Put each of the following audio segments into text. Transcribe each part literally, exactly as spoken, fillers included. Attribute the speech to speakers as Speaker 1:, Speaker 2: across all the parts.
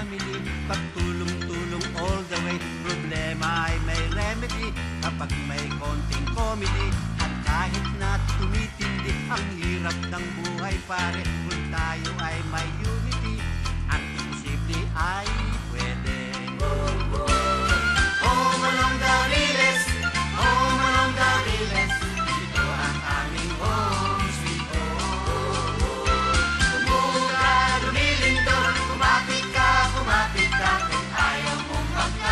Speaker 1: family, pagtulong-tulong all the way. Problema ay may remedy kapag may konting comedy. At kahit na tumitindi ang hirap ng buhay pare, kung tayo ay may unity, ang imposible ay pwede. Home along the Riles, home along the Riles, ito ang aming home sweet home. Kumuka, lumilindol, kumapit ka, kumapit ka, kung ayaw mong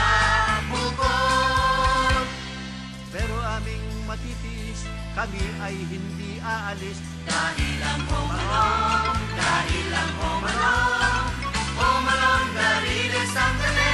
Speaker 1: magkabukod. Pero aming matitiis, kami ay hindi aalis. Dahil ang home along, dahil ang home along, home along the Riles ang galing.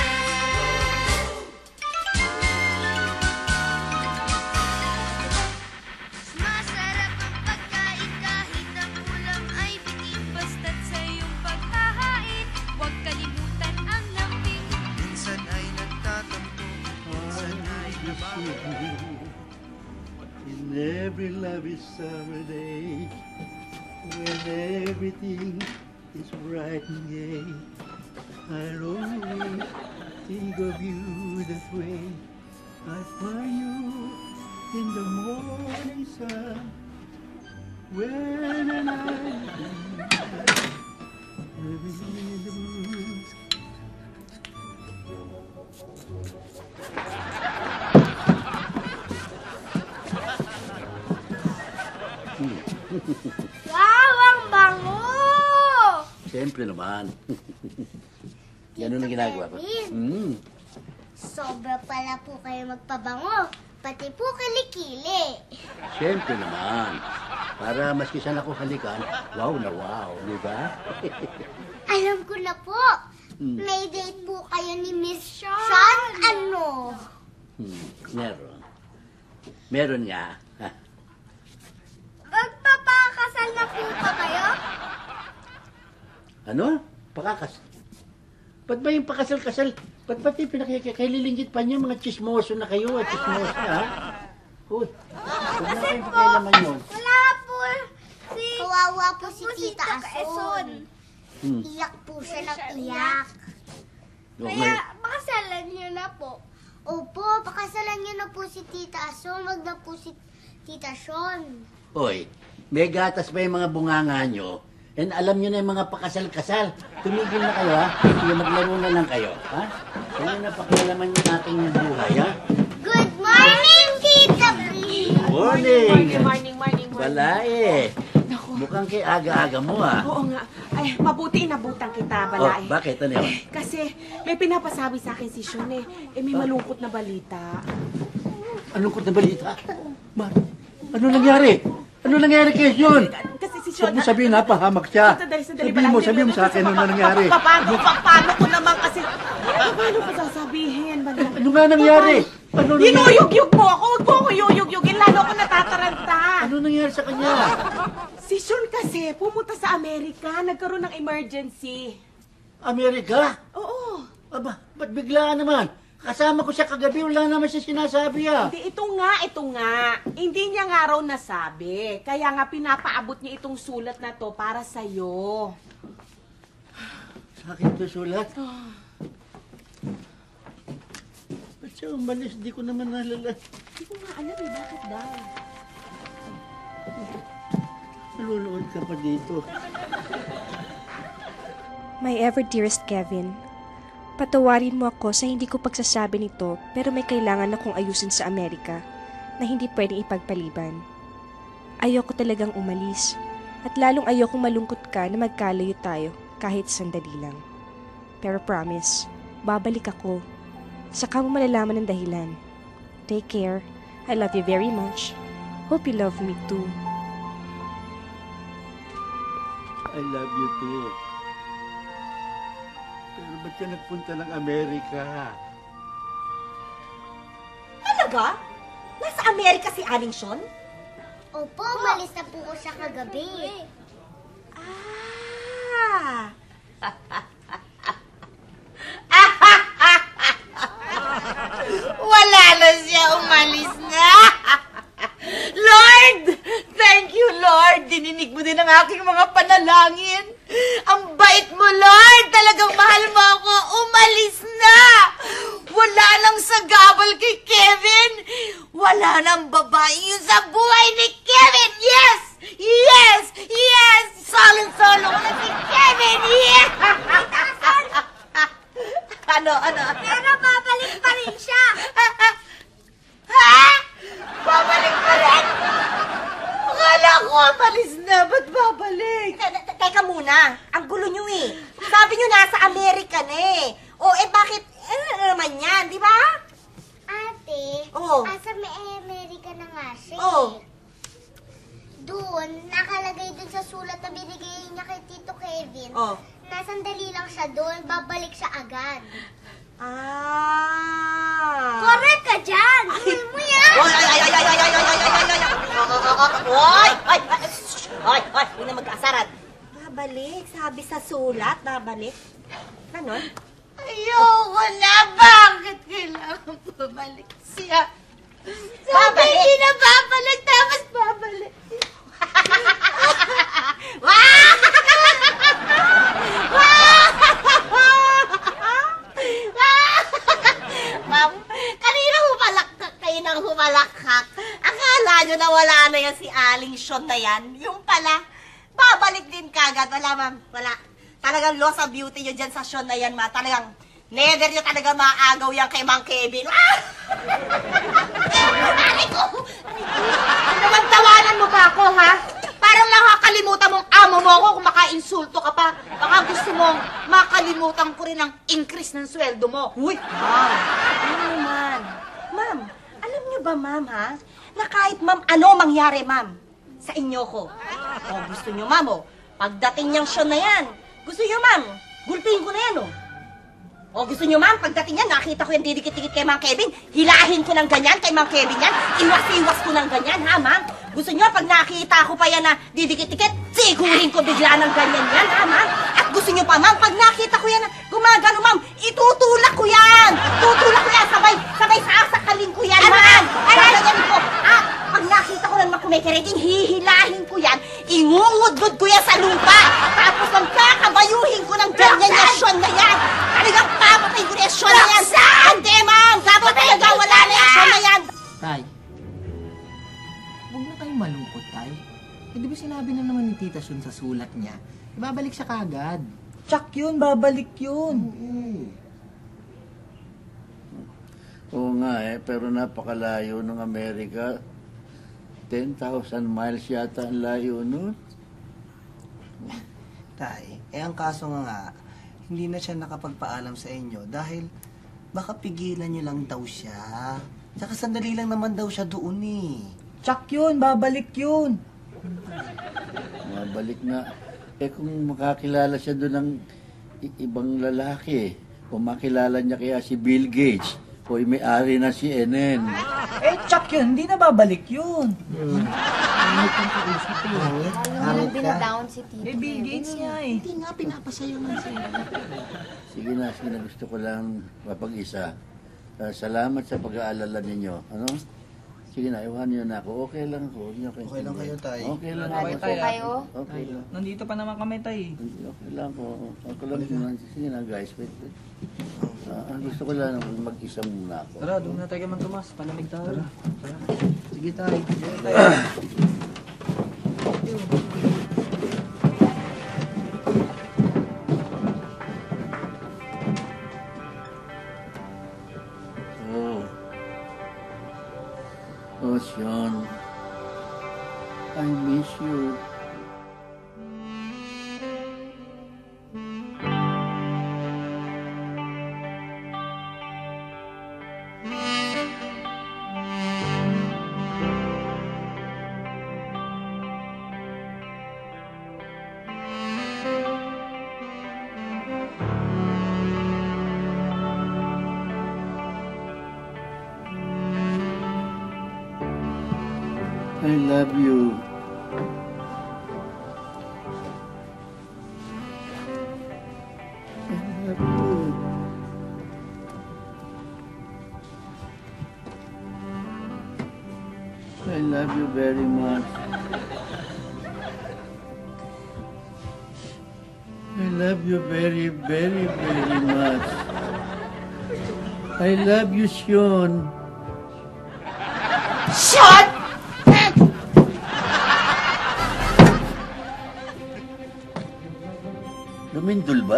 Speaker 2: Masarap ang pagkain kahit ang ulam ay bitin. Basta't sa iyong paghahain, huwag kalimutan ang lambing.
Speaker 1: Minsan ay nagtatampo, minsan ay nababago. In every lovely summer day, when everything is bright and gay, I'll always think of you that way. I find you in the morning sun, when an eye living in the moon.
Speaker 2: Wow, ang bango!
Speaker 3: Siyempre naman. Ganun ang ginagawa ko. Mm.
Speaker 2: Sobra pala po kayo magpabango, pati po kilikili.
Speaker 3: Siyempre naman. Para maski saan ako halikan, wow na wow, di ba?
Speaker 2: Alam ko na po.
Speaker 3: Hmm.
Speaker 2: May date po kayo ni Miss Sean. Ano?
Speaker 3: Hmm. Meron. Meron nga. Ha?
Speaker 2: Magpapakasal na po ba kayo?
Speaker 3: Ano? Pakakas. Ba't ba yung pakasal-kasal? Ba't ba't yung pinakikaililinggit pa niyo? Mga chismoso na kayo, at chismoso na, ha? Uy, huwag na kayong pakialaman yun.
Speaker 2: Wala po si... Kawawa po si Tita Ason.
Speaker 3: Hmm.
Speaker 2: Iyak po siya ng iyak.
Speaker 3: Okay.
Speaker 2: pakasalan niyo na po. Opo, pakasalan niyo na po si Tita Ason. Wag na po si Tita Sean.
Speaker 3: Hoy, may gatas pa yung mga bunganga nyo. And alam nyo na yung mga pakasal-kasal. Tumigil na kayo, ha? Sige, maglaro na lang kayo, ha? Kaya na pakialaman yung ating buhay, ha?
Speaker 2: Good morning, Tita Blee!
Speaker 3: Morning!
Speaker 4: Morning, morning, morning, morning.
Speaker 3: Balae!
Speaker 4: Naku.
Speaker 3: Mukhang kay aga-aga mo, ha?
Speaker 4: Oo nga. Ay, mabuti inabutan kita,
Speaker 3: Oh,
Speaker 4: Balae.
Speaker 3: bakit? Ano yun?
Speaker 4: Eh, kasi may pinapasabi sa akin si Sean, eh. Eh, may malungkot na balita.
Speaker 3: Anong kot na balita? Ma, ano nangyari? Ano nangyari kay Sean?
Speaker 4: Kasi si
Speaker 3: Huwag
Speaker 4: Sean...
Speaker 3: mo sabihin, napahamak siya.
Speaker 4: Sandali, sandali,
Speaker 3: Sabihin mo,
Speaker 4: Balae.
Speaker 3: sabihin mo sa akin ano nangyari.
Speaker 4: Pa- Paano, pa- paano ko naman kasi... Paano ko sasabihin, Balae?
Speaker 3: Ano nga nangyari? Ano nangyari?
Speaker 4: Yinuyug-yug mo ako! Huwag mo ako yuyug-yugin, lalo ako natataranta.
Speaker 3: Ano nangyari sa kanya?
Speaker 4: Si Sean kasi pumunta sa Amerika, nagkaroon ng emergency.
Speaker 3: Amerika?
Speaker 4: Oo.
Speaker 3: Aba, ba't biglaan naman? Kasama ko siya kagabi, wala naman siya sinasabi, ah.
Speaker 4: Hindi, ito nga, ito nga. Hindi niya nga raw nasabi. Kaya nga pinapaabot niya itong sulat na to para sa'yo.
Speaker 3: Sa akin to sulat? Ba't siya umalis? Di ko naman nalala.
Speaker 4: Hindi ko nga alam eh, bakit daw?
Speaker 3: Nalulood ka pa dito.
Speaker 5: My ever dearest Kevin, patawarin mo ako sa hindi ko pagsasabi nito pero may kailangan akong ayusin sa Amerika na hindi pwedeng ipagpaliban. Ayoko talagang umalis at lalong ayokong malungkot ka na magkalayo tayo kahit sandali lang. Pero promise, babalik ako. Saka mo malalaman ang dahilan. Take care. I love you very much. Hope you love me too.
Speaker 3: I love you too. Pero ba't ka nagpunta ng Amerika?
Speaker 6: Talaga? Nasa Amerika si Aling Sean?
Speaker 2: Opo, umalis na po ko siya kagabi.
Speaker 6: Ah! Wala na siya, umalis na! Lord! Thank you, Lord! Dininig mo din ang aking mga panalangin. Ang bait mo, Lord! Talagang mahal mo ako. tungkol kay Kevin. Wala nang babae yun sa buhay ni Kevin. Yes! Yes! Yes! Solong-solo ko na si Kevin. Yes! ano, ano?
Speaker 2: Pero babalik pa rin siya.
Speaker 6: Ha? Babalik pa rin? Akala ko, malis na. Ba't babalik? Teka muna. Ang gulo nyo eh. Sabi nyo nasa Amerika na eh. O eh bakit, ano na naman yan, di ba?
Speaker 2: Ate,
Speaker 6: Oo.
Speaker 2: asa may Amerika na nga siya.
Speaker 6: Oo.
Speaker 2: Doon, nakalagay dun sa sulat na binigay niya kay Tito Kevin.
Speaker 6: Oh.
Speaker 2: Na sandali lang siya doon, babalik siya agad.
Speaker 6: Ah.
Speaker 2: Correct ka dyan! Gawin mo yan!
Speaker 6: Oy, ay, ay, ay, ay, ay, ay, ay, ay, ay, ay, ay, Oy, ay, ay, oy, oy, hindi na magkaasaran. Babalik, sabi sa sulat, babalik. Ganon?
Speaker 2: Ayoko na! Bakit kailangan babalik siya? Sabi hindi na babalik, tapos babalik.
Speaker 6: Ma'am, kanina humalakak kayo ng humalakak. Akala nyo na wala na yan si Aling Sean na yan. Yung pala, babalik din kagad. Wala, ma'am. Wala. Talagang loss of beauty nyo dyan sa Sean na yan, ma. Talagang never nyo talaga maagaw yan kay Mang Kevin. Ah! Aray ko!
Speaker 4: Tawanan mo ba ako, ha? Parang nakakalimutan mong amo mo ako kung maka-insulto ka pa. Baka gusto mong makalimutan ko rin ang increase ng sweldo mo.
Speaker 6: Uy, ma'am. Ano naman? Ma'am, alam niyo ba, ma'am, ha? Na kahit, ma'am, ano mangyari, ma'am, sa inyo ko. O, gusto niyo, ma'am, o, pagdating niyang show na yan, gusto niyo, ma'am, gulpihin ko na yan, o. O, gusto niyo, ma'am, pagdating yan, nakita ko yan didikit-dikit kay Mang Kevin, hilahin ko ng ganyan kay Mang Kevin yan, iwas-iwas ko ng ganyan, ha, ma'am? Gusto niyo, pag nakita ko pa yan na didikit-dikit, sigurin ko bigla ng ganyan yan, ha, ma'am? At gusto niyo pa, ma'am, pag nakita ko yan na gumagano, ma'am, itutulak ko yan! Tutulak ko yan, sabay, sabay sasakalin ko yan, ma'am! Sasakalin ko, ah, pag nakita ko lang makumekereking, hihilahin ko yan, ingungudgod ko yan sa lupa, tapos magkakabayuhin ko ng ganyan na Sean na yan! Talagang papatay ko na yung Sean na yan! Hindi, ma'am! Dapat talaga wala na yung Sean na yan!
Speaker 7: Tay, huwag na kayong malungkot, Tay. Eh, di ba sinabi na naman ni Tita Shun sa sulat niya, ibabalik siya kagad. Tsak yun, babalik yun.
Speaker 3: Oo nga eh, pero napakalayo ng Amerika. ten thousand miles yata ang layo nun.
Speaker 7: Tay, eh ang kaso nga nga, hindi na siya nakapagpaalam sa inyo dahil baka pigilan niyo lang daw siya. Tsaka sandali lang naman daw siya doon eh. Tsak yun, babalik yun.
Speaker 3: Mabalik na. Eh kung makakilala siya doon ng i- ibang lalaki, kung makilala niya kaya si Bill Gates, o yung may-ari na si N N.
Speaker 7: Eh, tsak yun, hindi na babalik yun.
Speaker 2: Walang binadown si Tito.
Speaker 7: Eh, Bill Gates nga eh.
Speaker 3: Hindi nga, pinapasayo nga siya. Sige na, sige na. Gusto ko lang mapag-isa. Uh, salamat sa pag-aalala ninyo. Ano? Sige na, iwan niyo na ako. Okay lang ako. Okay,
Speaker 7: Okay lang kayo, Tay.
Speaker 3: Okay lang
Speaker 7: Okay,
Speaker 3: ako.
Speaker 7: Tay.
Speaker 2: Kayo?
Speaker 3: Okay lang.
Speaker 7: Nandito pa naman kami, Tay.
Speaker 3: Okay lang ako. Okay lang naman. Sige na, guys. Wait, wait. Ah, gusto ko lang mag-isa muna ako.
Speaker 7: Tara, doon na tayo kay Man Tomas. Palamig tayo. Tara. Sige, Tay.
Speaker 3: Oh. Oh, Sean. I miss you. I love you. I love you. I love you very much. I love you very, very, very much. I love you, Sean.
Speaker 4: Shut!
Speaker 3: Lumindol ba?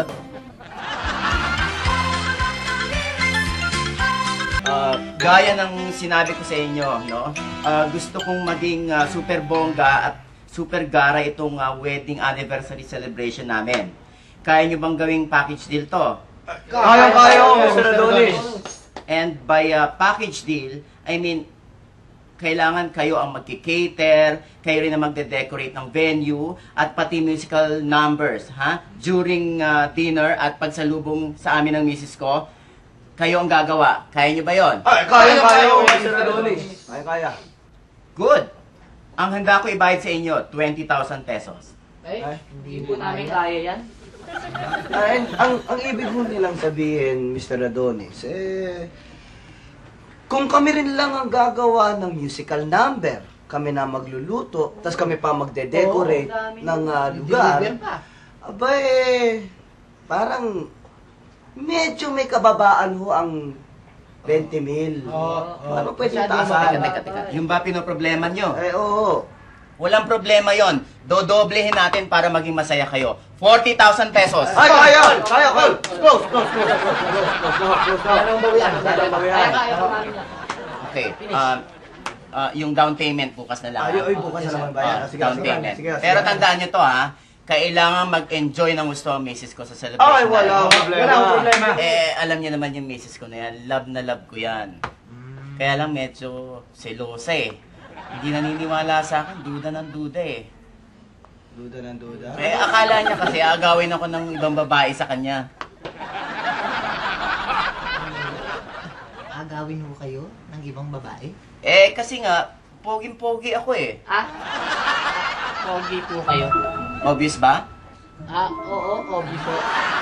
Speaker 8: Ah, gaya ng sinabi ko sa inyo, no? Ah, gusto kong maging ah, super bongga at super gara itong ah, wedding anniversary celebration namin. Kaya nyo bang gawing package deal to?
Speaker 7: Kaya-kaya, Mister Adonis.
Speaker 8: And by ah, package deal, I mean, kailangan kayo ang magki-cater, kayo rin ang magde-decorate ng venue, at pati musical numbers, ha? During ah, dinner at pagsalubong sa amin ng misis ko, kayo ang gagawa. Kaya nyo ba yon?
Speaker 7: Ay, kaya-kaya, Mister Adonis. Kaya-kaya.
Speaker 8: Good! Ang handa ko ibayad sa inyo, twenty thousand pesos.
Speaker 9: Ay, hindi po namin kaya yan.
Speaker 7: Ay, ang, ang ibig mo nilang sabihin, Mister Adonis, eh, kung kami rin lang ang gagawa ng musical number, kami na magluluto, tas kami pa magde-decorate ng ah, lugar, aba eh, parang medyo may kababaan ho ang twenty mil. Paano pwede
Speaker 8: Teka,
Speaker 7: taasan?
Speaker 8: teka, teka. Yung ba pinoproblema nyo?
Speaker 7: Eh, oo.
Speaker 8: Walang problema yon. Dodoblehin natin para maging masaya kayo. forty thousand pesos.
Speaker 7: Ay, kaya! Kaya, kaya! Close, close, close, close, close, close, close, close. Anong bawian? Anong bawian?
Speaker 8: Okay. Um, uh, yung down payment bukas na lang.
Speaker 7: Ay, ay, bukas na naman bayan.
Speaker 8: Ah,
Speaker 7: Sige,
Speaker 8: down
Speaker 7: sige,
Speaker 8: payment.
Speaker 7: sige, sige.
Speaker 8: Pero tandaan nyo to ha. Kailangan mag-enjoy ng gusto ang misis ko sa celebration.
Speaker 7: Ay, wala
Speaker 8: namin.
Speaker 7: problema. Wala problema.
Speaker 8: Eh, alam niyo naman yung misis ko na yan. Love na love ko yan. Kaya lang medyo selosa eh. Hindi naniniwala sa akin. Duda ng duda eh.
Speaker 7: Duda ng duda.
Speaker 8: Eh, akala niya kasi agawin ako ng ibang babae sa kanya.
Speaker 9: Agawin mo kayo ng ibang babae?
Speaker 8: Eh, kasi nga, poging-pogi ako eh.
Speaker 9: Ah? Pogi po kayo.
Speaker 8: Obvious ba?
Speaker 9: Ah, oo, obvious po.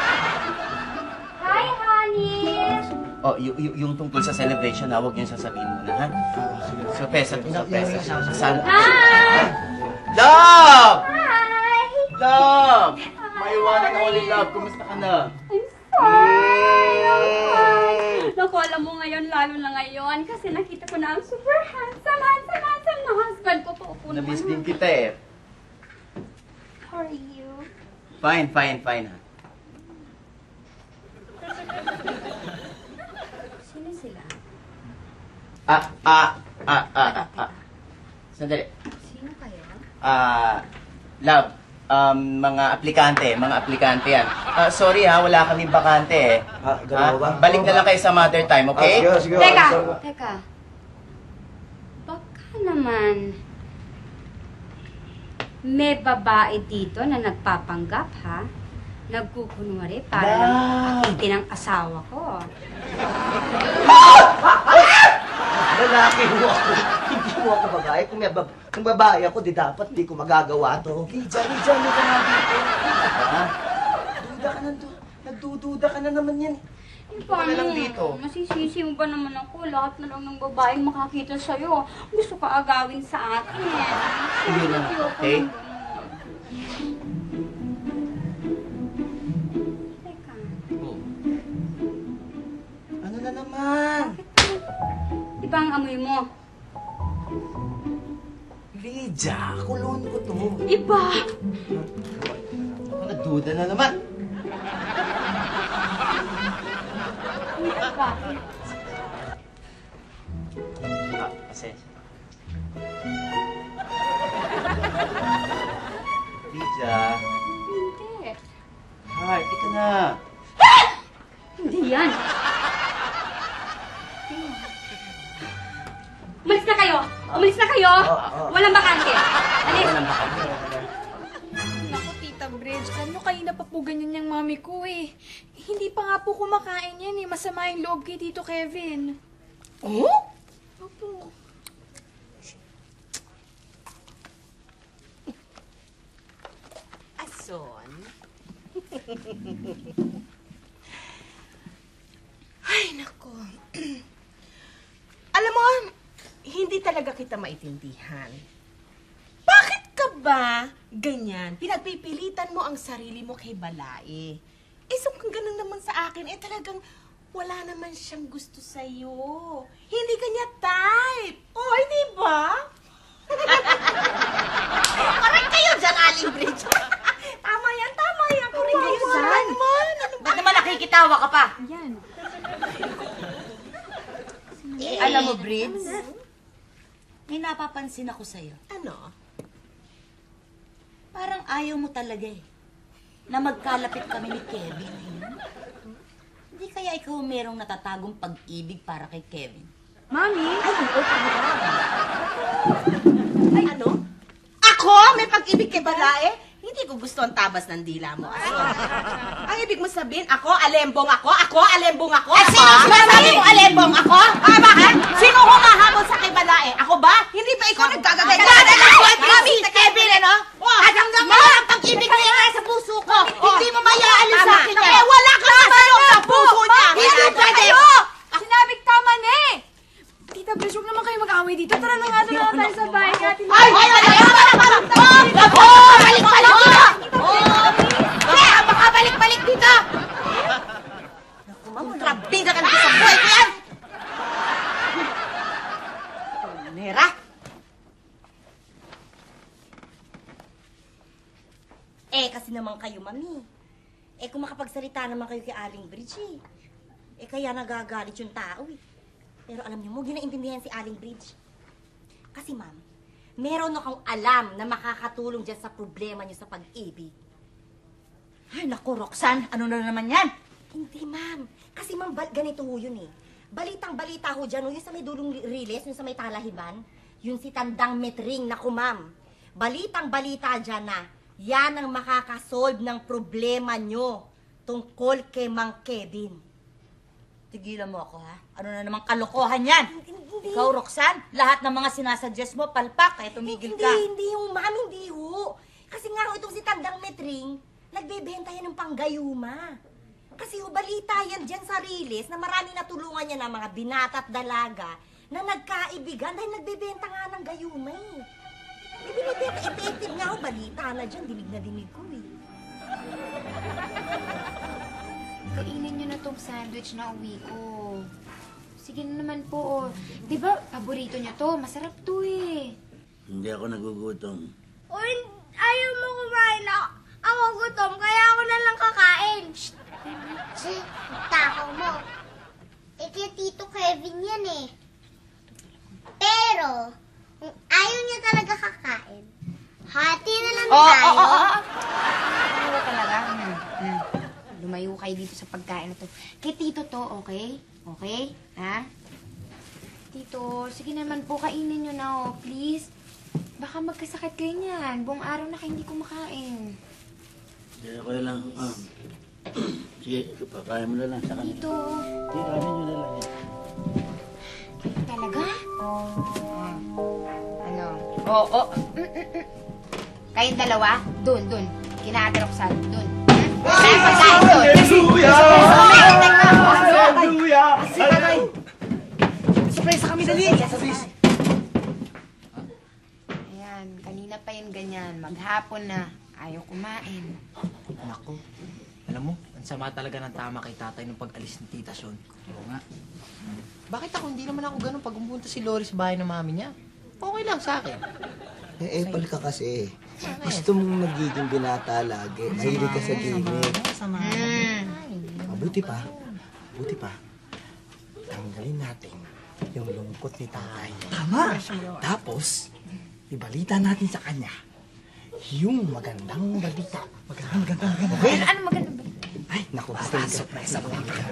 Speaker 2: Hi, honey!
Speaker 8: Oh, y- y- yung tungkol sa celebration na, huwag niyo sasabihin muna, ha? Sorpresa to, sorpresa. Sana.
Speaker 2: Hi!
Speaker 8: Love!
Speaker 2: Hi!
Speaker 8: Love! My one and only love, kumusta ka na?
Speaker 2: I'm fine! I'm fine! Naku, alam mo ngayon, lalo na ngayon, kasi nakita ko na ang super handsome, handsome, handsome na husband ko po.
Speaker 8: Namiss din kita eh.
Speaker 2: How are you?
Speaker 8: Fine, fine, fine, ha?
Speaker 2: Sino sila?
Speaker 8: Ah, ah, ah, ah, ah, ah. Sandali.
Speaker 2: Sino kayo?
Speaker 8: Ah, love, um, mga aplikante, mga aplikante yan. Ah, sorry ha, wala kami bakante eh.
Speaker 7: Ah, ganun ba?
Speaker 8: Balik na lang kayo sa mother time, okay?
Speaker 7: Ah, sige, sige.
Speaker 2: Teka,
Speaker 7: Ah,
Speaker 2: teka. Baka naman may babae dito na nagpapanggap, ha? Nagkukunwari para lang akitin ang asawa ko.
Speaker 7: Lalaki mo ako. Hindi mo ako babae. Kung, may bab kung babae ako, di dapat di ko magagawa to. Lija, Lija, mo ka nga dito. Ha? Duda ka na, du- nagdududa ka na naman yan.
Speaker 2: Eh, paano?
Speaker 8: na lang dito.
Speaker 2: Masisisi mo ba naman ako? Lahat na lang ng babaeng makakita sa'yo. Gusto ka agawin sa akin.
Speaker 8: Sige lang, okay?
Speaker 2: Teka,
Speaker 8: Oh. Ano na naman?
Speaker 2: di ba ang amoy mo?
Speaker 8: Lija, kulon ko to.
Speaker 2: Iba!
Speaker 8: Ako nagduda na naman.
Speaker 2: Iba!
Speaker 8: Ah, pasensya. Lija,
Speaker 2: Hindi.
Speaker 8: heart, ika na.
Speaker 2: Hindi yan. Umalis na kayo! Umalis na kayo! Walang bakante! Alis!
Speaker 8: Walang bakante.
Speaker 10: Naku, Tita Bridge, alam nyo, kanina pa po ganyan yung mami ko eh. Hindi pa nga po kumakain yan eh. Masama yung loob kay Tito Kevin.
Speaker 6: Oh?
Speaker 10: Opo.
Speaker 6: Ason? Ay, nako. Alam mo, hindi talaga kita maintindihan. Bakit ka ba ganyan? Pinagpipilitan mo ang sarili mo kay Balae. Eh, so kung ganun naman sa akin, eh talagang wala naman siyang gusto sa'yo. Hindi kanya type. Oh, hindi ba? Briggs, may napapansin ako sa'yo.
Speaker 4: Ano?
Speaker 6: Parang ayaw mo talaga eh, na magkalapit kami ni Kevin. Hindi kaya ikaw merong natatagong pag-ibig para kay Kevin?
Speaker 10: Mami?
Speaker 6: Ay, oo, pangarap.
Speaker 4: Ay, ano? Ako? May pag-ibig kay Balae? Hindi ko gusto ang tabas ng dila mo. Aso. Ang ibig mo sabihin, ako, alembong ako? Ako, alembong ako?
Speaker 6: At
Speaker 4: Ako?
Speaker 6: sino sinasabi mo alembong ako?
Speaker 4: Ah, bakit? Sino humahabol sa kay Balae? Ako ba? Hindi ba ikaw nagkagagay?
Speaker 6: Dada na ako at
Speaker 4: Mami, sa Kevin, ano? At hanggang mo ang pag-ibig na yan sa puso ko. Hindi mo mayaalis sa akin yan. Eh, wala ka naman sa puso niya. Hindi pwede.
Speaker 10: Sinabing tama na eh! Tita Bridge, huwag naman kayo mag-away dito. Tara na nga doon na tayo sa bahay natin.
Speaker 4: Ay, ay, ay, ay, oh, balik-balik dito! Kaya, baka balik-balik dito! Naku, ma'am, kontrabida ka na sa buhay ko yan! Nera!
Speaker 6: Eh, kasi naman kayo, mami. Eh, kung makapagsalita naman kayo kay Aling Bridge, eh. Eh, kaya nagagalit yung tao, eh. Pero alam niyo mo, ginaintindihan si Aling Bridge. Kasi, ma'am, meron akong alam na makakatulong dyan sa problema niyo sa pag-ibig.
Speaker 4: Ay, naku, Roxanne, ano na naman yan?
Speaker 6: Hindi, ma'am. Kasi, ma'am, bal- ganito ho yun, eh. Balitang-balita ho dyan, ho, yung sa may dulong riles, yung sa may talahiban, yung si Tandang Metring, naku, ma'am. Balitang-balita dyan na yan ang makakasolve ng problema nyo tungkol kay Mang Kevin.
Speaker 4: Tigilan mo ako, ha? Ano na namang kalokohan yan?
Speaker 6: Hindi.
Speaker 4: Ikaw, Roxanne, lahat ng mga sinasuggest mo, palpak, kaya tumigil
Speaker 6: Hindi,
Speaker 4: ka.
Speaker 6: hindi ho, ma'am, hindi ho. Kasi nga ho, itong si Tandang Metring, nagbebenta yan ng panggayuma. Kasi ho, balita yan dyan sa Riles na marami natulungan niya ng mga binata at dalaga na nagkaibigan dahil nagbebenta nga ng gayuma eh. May binibenta, effective nga ho, balita na dyan, dinig na dinig ko eh.
Speaker 2: Kainin niyo na tong sandwich na uwi ko. Sige na naman po. Oh. Di ba, paborito niya to? Masarap to eh.
Speaker 3: Hindi ako nagugutom.
Speaker 2: Uy, ayaw mo kumain na. Ako gutom, kaya ako na lang kakain. Shh! Takaw mo. Eh, kaya Tito Kevin yan eh. Pero, kung ayaw niya talaga kakain, hati na lang
Speaker 4: Oh,
Speaker 2: tayo.
Speaker 4: oh, oh, oh.
Speaker 2: Ano talaga? Hmm, hmm. Lumayo kayo dito sa pagkain na to. Kay Tito to, okay? Okay? Ha? Tito, sige naman po, kainin nyo na, oh. Please. Baka magkasakit kayo niyan. Buong araw na kayo hindi kumakain.
Speaker 3: Hindi, okay lang. Ah. Sige, pakain mo na lang sa kanila.
Speaker 2: Tito.
Speaker 3: Hindi, kanin nyo na lang yan.
Speaker 2: Kayo talaga? Ano?
Speaker 4: Oo, oh, oh.
Speaker 2: Kayong dalawa? Doon, doon. Kina Ate Roxanne, doon.
Speaker 7: Hallelujah! Hallelujah!
Speaker 4: Surprise kami dali!
Speaker 2: Ayan, kanina pa yun ganyan. Maghapon na. Ayaw kumain.
Speaker 9: Naku, alam mo, ang sama talaga ng tama kay tatay nung pag-alis ni Tita Son.
Speaker 7: Oo nga.
Speaker 9: Bakit ako, hindi naman ako ganun pag umunta si Lori sa bahay ng mami niya? Okay lang sa akin.
Speaker 7: Eh, Apple ka kasi. Gusto mong nagiging binata lagi. Mahilig ka sa gimmick. Mabuti pa. Mabuti pa. Tanggalin natin yung lungkot ni tatay. Tama! Tapos, ibalita natin sa kanya yung magandang balita. Magandang, magandang, magandang. Okay?
Speaker 2: Ano magandang ba?
Speaker 7: Ay, naku. Pasok na isa mo.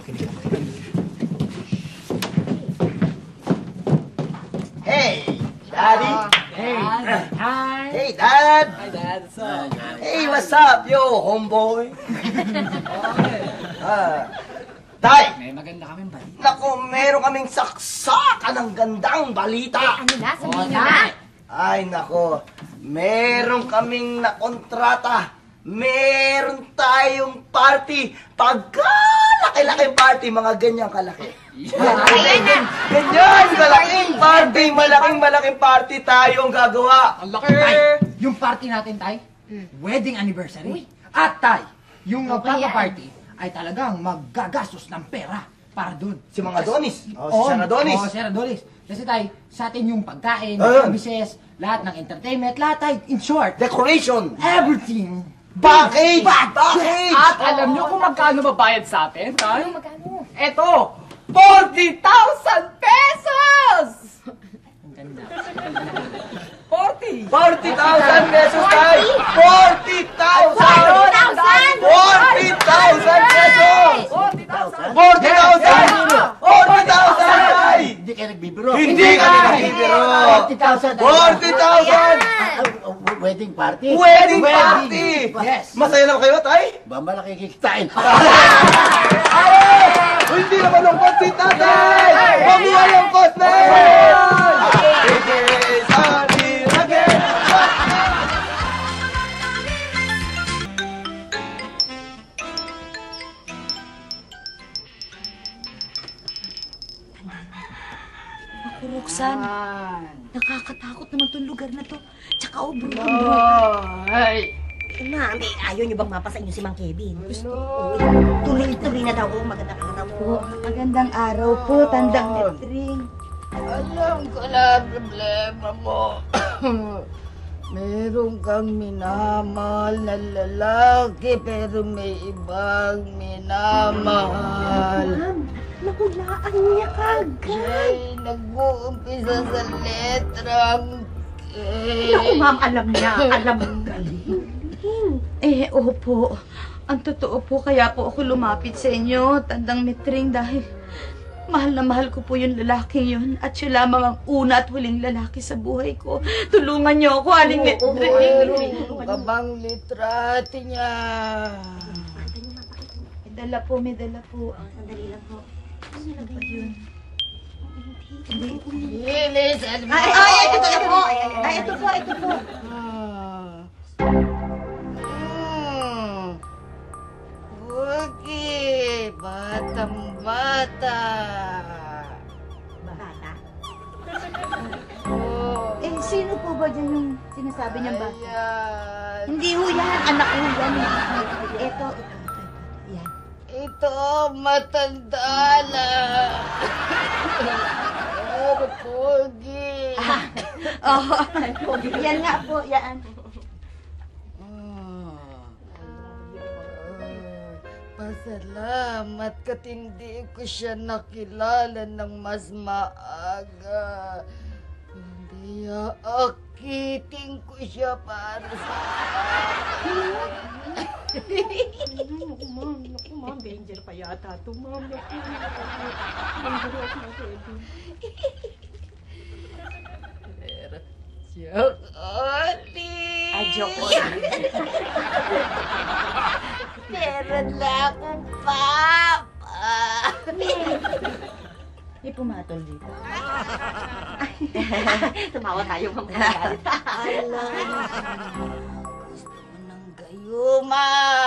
Speaker 7: Hey! Daddy! Hey!
Speaker 9: Hi!
Speaker 7: Hey, Dad!
Speaker 9: Hi, Dad. So,
Speaker 7: Hey, what's up, yo, homeboy?
Speaker 9: okay.
Speaker 7: Ah, Tay!
Speaker 9: May maganda kaming balita.
Speaker 7: Naku, meron kaming saksakan ng gandang balita.
Speaker 2: Ano na? Sabihin nyo na.
Speaker 7: Ay, nako. Meron kaming nakontrata. Meron tayong party. Pagkalaki-laking party, mga ganyang kalaki.
Speaker 2: Ayan na.
Speaker 7: Ganyan, malaking party, malaking malaking party tayong gagawa.
Speaker 9: Ang laki! Tay, yung party natin, Tay, wedding anniversary. At Tay, yung
Speaker 2: Okay
Speaker 9: magpapa-party ay talagang maggagastos ng pera para dun.
Speaker 7: Si mga Adonis. Oh, si
Speaker 9: Oo,
Speaker 7: Sir Adonis.
Speaker 9: Oo, Sir Adonis. Kasi Tay, sa atin yung pagkain,
Speaker 7: Ayun.
Speaker 9: services, lahat ng entertainment, lahat Tay, in short,
Speaker 7: Decoration.
Speaker 9: everything.
Speaker 7: Package! Package!
Speaker 11: At alam nyo kung magkano mabayad sa atin, Tay?
Speaker 2: Magkano?
Speaker 11: Eto, forty thousand pesos!
Speaker 7: forty thousand pesos, Tay! forty thousand! forty thousand pesos! forty thousand! forty thousand, Tay!
Speaker 3: Hindi kayo nagbibiro.
Speaker 7: Hindi kami nagbibiro!
Speaker 3: forty thousand.
Speaker 7: forty thousand!
Speaker 3: Wedding party?
Speaker 7: Wedding party!
Speaker 3: Yes.
Speaker 7: Masaya lang kayo, Tay?
Speaker 3: Ba, malaki kikitain.
Speaker 7: Hindi naman ang kot si Tatay! Mabuhay ang kot na!
Speaker 6: Ako, Roxanne. Nakakatakot naman tong lugar na to. Tsaka obro.
Speaker 9: Ay!
Speaker 6: Mami, ayaw niyo bang mapasa inyo si Mang Kevin? Gusto ko. Tuloy-tuloy na daw. Oh, magandang araw po.
Speaker 12: Magandang araw po, tandang letring.
Speaker 13: Alam ko na problema mo. Meron kang minamahal na lalaki pero may ibang minamahal.
Speaker 6: Ma'am, nahulaan niya kagad.
Speaker 13: Siya'y nag-uumpisa sa letrang K.
Speaker 6: Naku, ma'am, alam niya. Alam niya.
Speaker 12: Eh, opo. Ang totoo po, kaya po ako lumapit sa inyo, tandang metring, dahil mahal na mahal ko po yung lalaking yun. At siya lamang ang una at huling lalaki sa buhay ko. Tulungan niyo ako, aling metring.
Speaker 13: Meron ka bang litrato niya?
Speaker 12: May dala po, may dala po.
Speaker 6: Sandali lang po.
Speaker 12: Ano ba yun?
Speaker 13: Bilis, ano ba?
Speaker 6: Ay, ay, ito, ito po. Ay, ito po, ito po.
Speaker 13: Okay, batang bata.
Speaker 6: Bata?
Speaker 13: Oh,
Speaker 12: Eh, sino po ba dyan yung sinasabi niyang bata?
Speaker 13: ayan.
Speaker 12: Hindi ho yan, anak ko yan. Ito, ito, ito. Yan.
Speaker 13: Ito, matanda na. Pero pogi.
Speaker 12: Oh, yan nga po, yan.
Speaker 13: Pasalamat kat hindi ko siya nakilala ng mas maaga. Hindi akiting ko siya para sa akin.
Speaker 6: Naku, ma'am. Naku, ma'am. Danger pa yata ito, ma'am. Naku, naku.
Speaker 13: Pero, joke only.
Speaker 6: Ah, joke only.
Speaker 13: Meron na akong papa.
Speaker 12: May pumatol dito.
Speaker 6: Tumawa tayo, ma'am.
Speaker 13: Alam mo, gusto mo ng gayuma.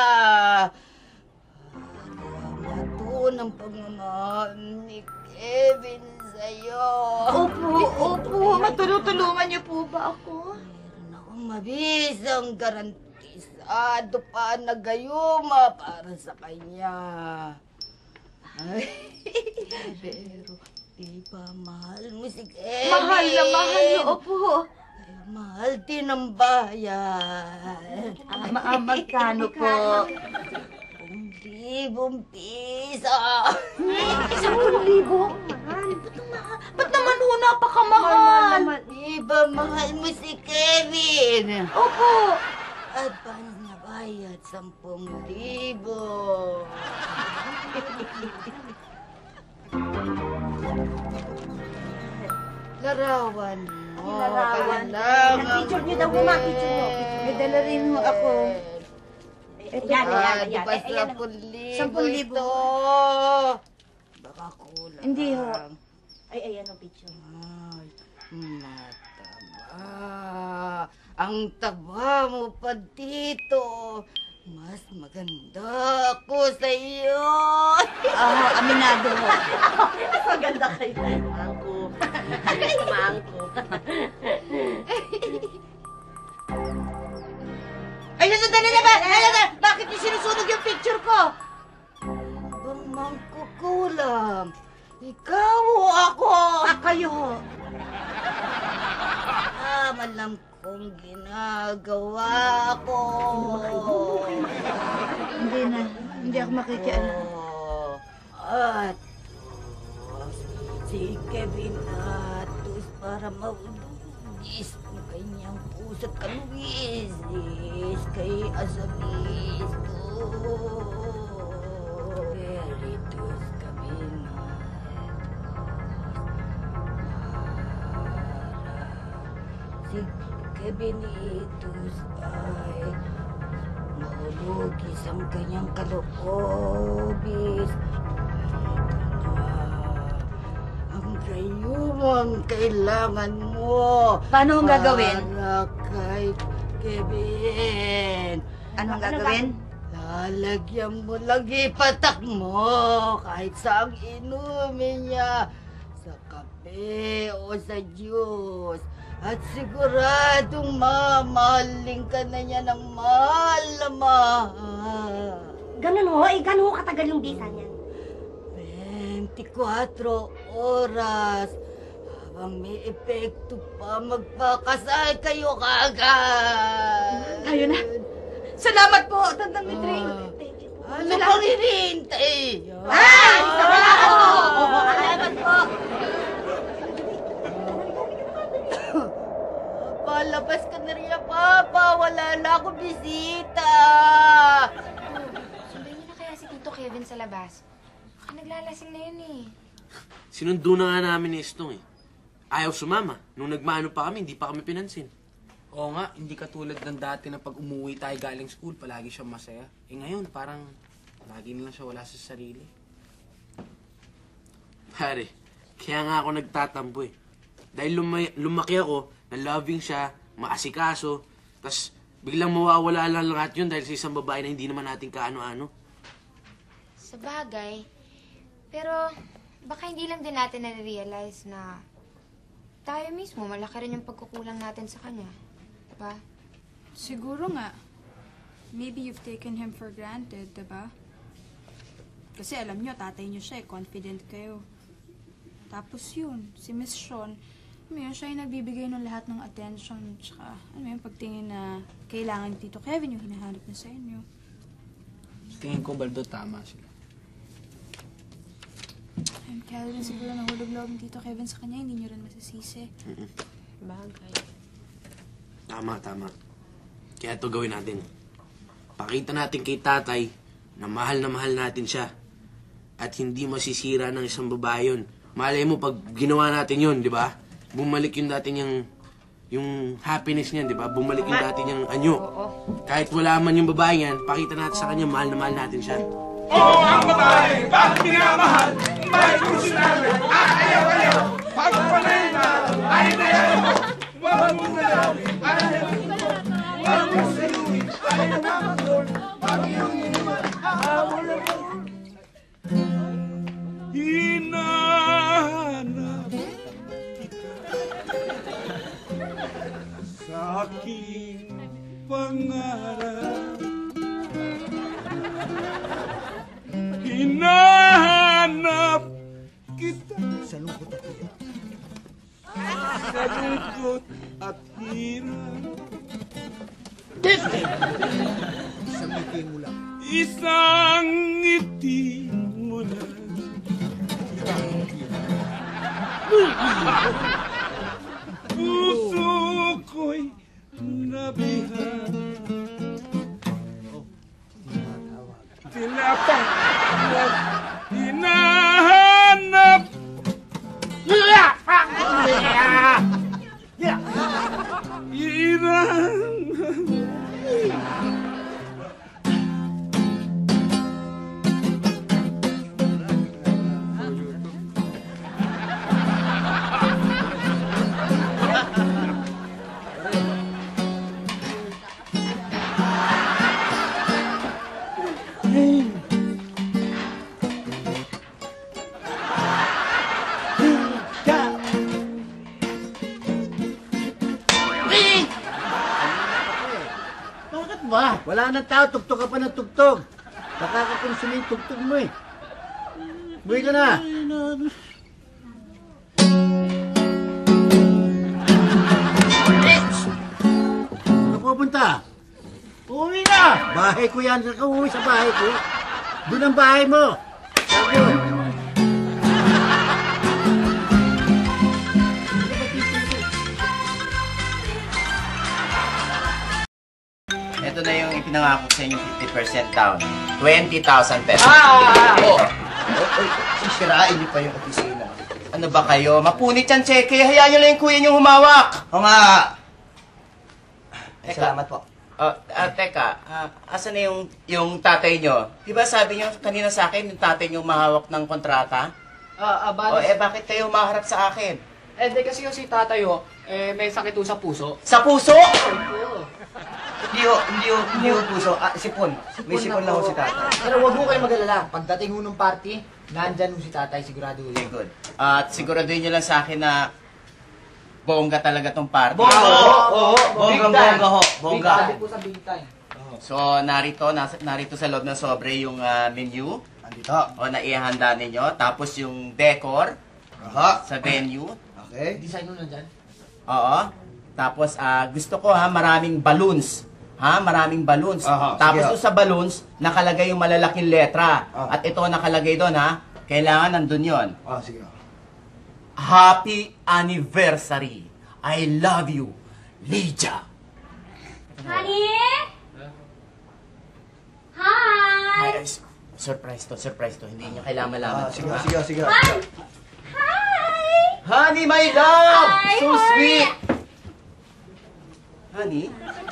Speaker 13: Tama to ng pagmamahal ni Kevin sa'yo.
Speaker 12: Opo, opo. Matulungan niyo po ba ako?
Speaker 13: Meron akong mabisang garantisado pa na gayuma para sa kanya. Ay, pero di ba mahal mo si Kevin?
Speaker 12: Mahal na mahal niyo, opo.
Speaker 13: Ay, mahal din ang bayan.
Speaker 12: Ah, ma- magkano po?
Speaker 13: Kung libong piso.
Speaker 12: Isang libo? Mahal. Ba't naman ho napakamahal?
Speaker 13: Di ba mahal mo si Kevin?
Speaker 12: Opo.
Speaker 13: Advance na bayad, sampung libo. Larawan mo.
Speaker 6: Larawan.
Speaker 13: Kailangan
Speaker 6: Picture niyo daw, ma'am. Picture niyo.
Speaker 12: May dala rin ho ako.
Speaker 6: Ito, yan, yan,
Speaker 13: Ah,
Speaker 6: yan.
Speaker 13: di ba
Speaker 6: Eh, ayan.
Speaker 13: sampung libo
Speaker 12: Sampung libo.
Speaker 13: ito? Baka kulang.
Speaker 12: Hindi ho.
Speaker 6: Ay, ayan ang picture.
Speaker 13: Ay, mataba. Ang taba mo pa dito. Mas maganda ako sa iyo.
Speaker 12: Ah, aminado ho.
Speaker 6: Maganda kayo. Mangko. Mangko.
Speaker 12: Ay, sandali na ba? Ay, sandali. Bakit niyo sinusunog yung picture ko?
Speaker 13: Bang mangkukulam. Ikaw o ako?
Speaker 12: Ah, kayo ho.
Speaker 13: Ah, malam kong ginagawa ko.
Speaker 12: Hindi na. Hindi ako makikialam.
Speaker 13: Oh, at si Kevin Atos para maulog Is ng kanyang puso't kaluwisis kay Asamisto. Veritus Cabinet. Si Cabinitus ay maulugis ang kanyang kalokobis. Ang kayumang kailangan mo.
Speaker 12: Paano ang gagawin?
Speaker 13: Para kay Kevin.
Speaker 12: Ano ang gagawin?
Speaker 13: Lalagyan mo lang ipatak mo kahit saan inumin niya. Sa kape o sa juice. At siguradong mamahalin ka na niya ng mahal na mahal.
Speaker 6: Ganun ho, eh, ganun ho katagal yung visa niyan.
Speaker 13: twenty-four oras. Habang may epekto pa, magpakasal kayo kaagad.
Speaker 12: Tayo na. Salamat po, Tandang Mitring.
Speaker 13: Ano pang hinihintay?
Speaker 6: Ay! Salamat po! Salamat po!
Speaker 13: Palabas ka na rin, Papa. Wala na akong bisita.
Speaker 2: Sundan niyo na kaya si Tito Kevin sa labas. Baka naglalasing na yun eh.
Speaker 14: Sinundo na nga namin ni Estong eh. Ayaw sumama. Nung nagmano pa kami, hindi pa kami pinansin.
Speaker 9: Oo nga, hindi katulad ng dati na pag umuwi tayo galing school, palagi siyang masaya. Eh ngayon, parang lagi na lang siya wala sa sarili.
Speaker 14: Pare, kaya nga ako nagtatampo eh. Dahil lumay, lumaki ako, na loving siya, maasikaso, tas biglang mawawala lang lahat yun dahil sa isang babae na hindi naman natin kaano-ano.
Speaker 2: Sa bagay. Pero baka hindi lang din natin na-realize na tayo mismo, malaki rin yung pagkukulang natin sa kanya. Diba?
Speaker 10: Siguro nga. Maybe you've taken him for granted, diba? Kasi alam nyo, tatay nyo siya eh, confident kayo. Tapos yun, si Miss Sean, ano yun, siya yung nagbibigay ng lahat ng attention. Tsaka, ano yun, pagtingin na kailangan ni Tito Kevin yung hinahanap na sa inyo.
Speaker 9: Tingin ko, Baldo, tama sila.
Speaker 10: And kaya rin siguro nahulog loob ni Tito Kevin sa kanya, hindi nyo rin masasisi.
Speaker 14: Mm-mm.
Speaker 2: Bagay.
Speaker 14: Tama, tama. Kaya ito gawin natin. Pakita natin kay tatay na mahal na mahal natin siya. At hindi masisira ng isang babae yun. Malay mo, pag ginawa natin yun, di ba? Bumalik yung dati niyang, yung happiness niyan, di ba? Bumalik yung dati niyang anyo. Kahit wala man yung babae yan, pakita natin sa kanya, mahal na mahal natin siya.
Speaker 15: Oo, ang babae, bakit minamahal? May gusto namin, ayaw-ayaw. Pagpanay na, ay nayaw mo. Wag mo na lang, ayaw mo. Wag mo sa luwi, ayaw na magol. Pag iyong iniwan, awala mo. Hinahanap sa aking pangarap. Hinahanap kita sa lungkot at hirap. Sa lungkot at hirap. Isang ngiti mo lang. Isang ngiti mo lang. Puso ko'y nabihan. Tinatawag, hinahanap.
Speaker 3: Ba? Wala nang tao, tugtog ka pa ng tugtog. Nakakakonsumi yung tugtog mo eh. Buhay ka na. Ano pupunta? Uwi na! Bahay ko yan. Saan ka uwi sa bahay ko? Doon ang bahay mo. Sabi mo.
Speaker 8: ito na yung ipinangako sa inyo fifty percent down. twenty thousand pesos.
Speaker 7: Ah! Oh. Oy, sisirain niyo pa yung opisina.
Speaker 8: Ano ba kayo? Mapunit yan, Cheke. Hayaan nyo lang yung kuya niyong humawak.
Speaker 7: O nga.
Speaker 8: Teka.
Speaker 7: Salamat po.
Speaker 8: Oh, ah, teka, ah, asan na yung, yung tatay nyo? Di ba sabi nyo kanina sa akin, yung tatay nyo mahawak ng kontrata?
Speaker 11: Ah, ah,
Speaker 8: O
Speaker 11: bali.
Speaker 8: eh, bakit kayo humaharap sa akin?
Speaker 11: Eh, di kasi yung si tatayo, eh, may sakit ho sa puso.
Speaker 8: Sa puso?
Speaker 7: Hindi ho, hindi ho, hindi ho puso. Ah, sipon. May sipon lang ho si tatay.
Speaker 16: Pero huwag mo kayo mag-alala. Pagdating ho ng party, nandyan ho si tatay, sigurado ho.
Speaker 8: Okay, good. At siguraduhin nyo lang sa akin na bongga talaga tong party.
Speaker 7: Bongga ho! Oo,
Speaker 16: Big
Speaker 7: bonggang
Speaker 16: time.
Speaker 7: bongga ho.
Speaker 16: Big
Speaker 7: Bongga.
Speaker 16: time po sa big time.
Speaker 8: So, narito, nas, narito sa loob ng sobre yung ah, menu.
Speaker 7: Andito.
Speaker 8: O naihanda ninyo. Tapos yung decor
Speaker 7: Aha.
Speaker 8: sa venue.
Speaker 7: Okay.
Speaker 16: Design ho nandyan.
Speaker 8: Oo. Tapos ah, gusto ko ha, maraming balloons. Ha, maraming balloons.
Speaker 7: Aha,
Speaker 8: Tapos
Speaker 7: sige.
Speaker 8: doon sa balloons, nakalagay yung malalaking letra.
Speaker 7: Ah.
Speaker 8: At ito nakalagay doon ha. Kailangan nandun yon.
Speaker 7: Ah, sige.
Speaker 8: Happy anniversary. I love you, Lydia.
Speaker 17: Honey? Hi!
Speaker 8: Ay, ay, surprise to, surprise to. Hindi niyo kailangan malaman.
Speaker 7: Ah, sige,
Speaker 8: Ha?
Speaker 7: sige, sige.
Speaker 17: Hi! Hi!
Speaker 8: Honey, my love!
Speaker 17: Hi,
Speaker 8: So
Speaker 17: honey.
Speaker 8: sweet! Honey?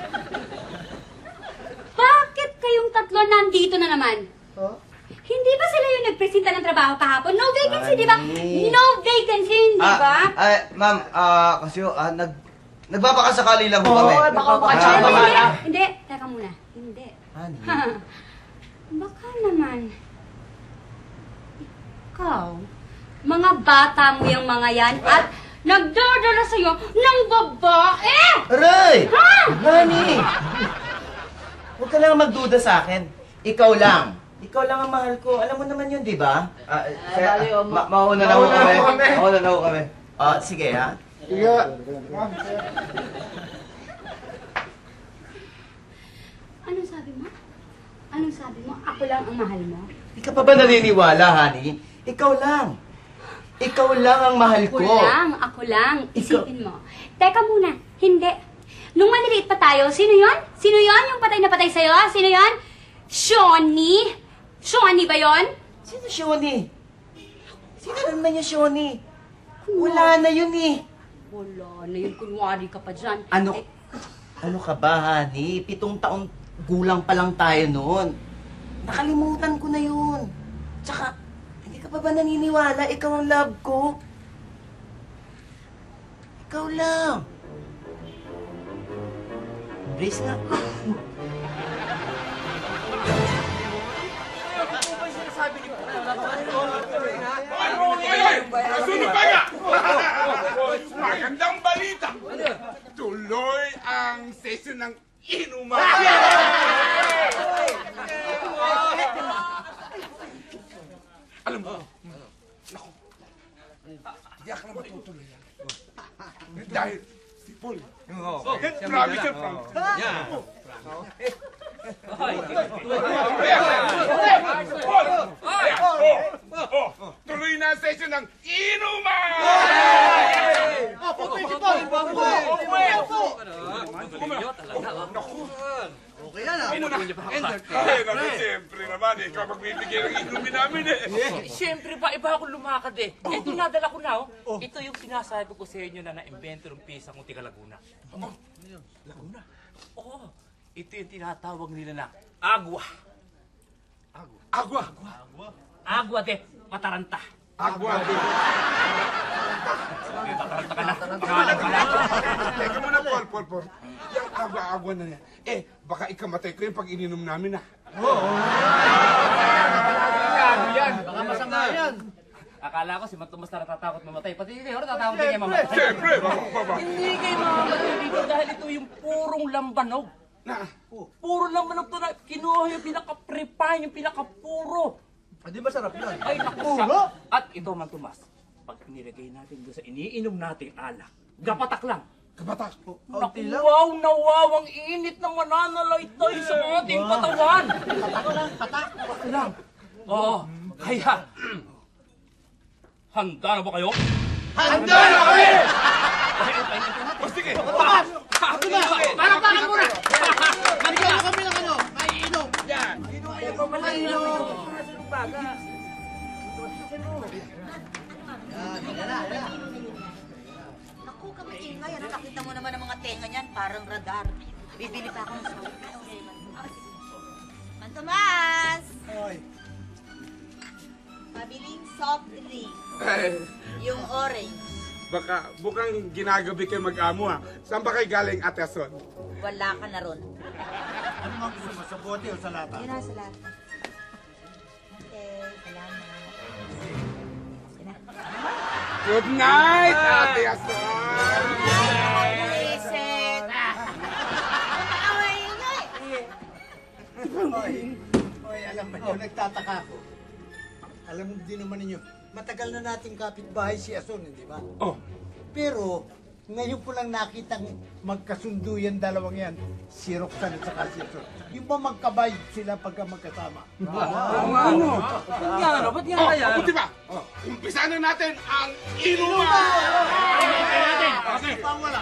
Speaker 17: Bakit kayong tatlo nandito na naman?
Speaker 7: Huh?
Speaker 17: Hindi ba sila yung nagpresenta ng trabaho kahapon? No vacancy, di ba?
Speaker 7: Honey.
Speaker 17: No vacancy, di ba?
Speaker 7: Ah, ay, ma'am, ah, kasi ho, ah, nag, nagbabakasakali lang ho kami.
Speaker 16: Oo, baka
Speaker 17: Ay,
Speaker 16: makachamba
Speaker 17: hindi,
Speaker 16: ka na.
Speaker 17: hindi. Teka muna. Hindi.
Speaker 8: Honey?
Speaker 17: Baka naman. Ikaw, mga bata mo yung mga yan at nagdadala sa'yo ng babae!
Speaker 8: Aray!
Speaker 17: Ha?
Speaker 8: Honey! Huwag ka lang magduda sa akin. Ikaw lang. Ikaw lang ang mahal ko. Alam mo naman yun, di ba?
Speaker 7: Ah, kaya, ma mauna na ho kami. Mauna na ho kami.
Speaker 8: Ah, sige ha.
Speaker 7: Sige.
Speaker 17: Anong sabi mo? Anong sabi mo? Ako lang ang mahal mo?
Speaker 8: Di ka pa ba naniniwala, honey? Ikaw lang. Ikaw lang ang mahal
Speaker 17: Ako
Speaker 8: ko.
Speaker 17: lang, ako lang. Isipin mo. Teka muna, hindi. Nung maliliit pa tayo, sino yon? Sino yon yung patay na patay sa'yo? Sino yon? Shawnee? Shawnee ba yon?
Speaker 8: Sino Shawnee? Sino naman yung Shawnee? Wala na yun eh.
Speaker 17: Wala na yun. Kunwari ka pa dyan.
Speaker 8: Ano?
Speaker 17: Eh,
Speaker 8: Ano ka ba, honey? Pitong taon gulang pa lang tayo noon. Nakalimutan ko na yun. Tsaka, hindi ka pa ba naniniwala? Ikaw ang love ko. Ikaw lang. Brace nga.
Speaker 15: Nasunod ba nga? Magandang balita! Tuloy ang session ng inuman! Alam mo, naku, hindi ako na matutuloy yan. Dahil si Paul, grabe siya, Frank. Tuloy na ang session ng inuman!
Speaker 7: Okay yan ah.
Speaker 15: Eh, naman, siyempre naman, ikaw magbibigay ng inumin namin eh.
Speaker 18: Siyempre ba, iba ako lumakad eh. Ito nadala ko na oh. Ito yung sinasabi ko sa inyo na na-invento ng pisa ng Tiga Laguna.
Speaker 15: Laguna?
Speaker 18: Oo. Ito yung tinatawag nila na agwa.
Speaker 15: Agwa? Agwa?
Speaker 18: Agwa de Pataranta.
Speaker 15: Agwa de
Speaker 18: Pataranta ka na.
Speaker 15: Teka muna, Paul, Paul, Paul. Yung agwa-agwa na yan. Eh, baka ikamatay ko yung pag ininom namin ah.
Speaker 11: Oo. Yan, baka masama yan.
Speaker 18: Akala ko si Matumas na natatakot mamatay. Pati kayo natatakot din kayo mamatay.
Speaker 15: Siyempre, baka baba.
Speaker 18: Hindi kayo mamamatay dito dahil ito yung purong lambanog.
Speaker 15: Na?
Speaker 18: Puro lambanog to na kinuha yung pinaka-prepare, yung pinaka-puro.
Speaker 7: Hindi masarap yan.
Speaker 18: Ay, naku, sa- At ito, Mantumas, pag nilagay natin doon sa iniinom nating alak, gapatak lang.
Speaker 15: Gapatak?
Speaker 18: Naku, wow na wow, ang init na mananalaytay sa ating katawan.
Speaker 16: Patak lang, patak.
Speaker 18: Patak lang. Oo, kaya, handa na ba kayo?
Speaker 15: Handa na kami!
Speaker 18: O sige,
Speaker 15: Patak!
Speaker 18: Parang parang muna!
Speaker 16: Bigyan mo kami
Speaker 13: Ay, ano, nakita mo naman ang mga tenga niyan, parang radar. Bibili pa ako ng soft drinks. Okay, Man Tomas!
Speaker 15: Hoy.
Speaker 13: Pabiling soft drinks.
Speaker 15: Ay,
Speaker 13: Yung orange.
Speaker 15: baka bukang ginagabi kayo mag-amo ha. Saan ba kayo galing, Ate Ason?
Speaker 13: Wala ka na ron.
Speaker 3: Ano mang gusto mo, sa bote o sa lata?
Speaker 13: Yun na, sa lahat. Okay, salamat. Yun na.
Speaker 15: Good night, Ate Ason!
Speaker 13: Reset!
Speaker 3: Hoy, hoy, alam ba niyo, nagtataka ako. Alam mo din naman ninyo, matagal na nating kapitbahay si Ason, hindi ba?
Speaker 15: Oh.
Speaker 3: Pero, ngayon ko lang nakitang magkasundo yan dalawang yan, si Roxanne at saka si Ason. Yung ba magkabay sila pagka magkasama?
Speaker 15: Oo, ano?
Speaker 18: Ba't yan, ano? Ba't yan
Speaker 15: Oh,
Speaker 18: kaya?
Speaker 15: mabuti ba? Oh, umpisa na natin ang inuman!
Speaker 3: Okay. Pang wala.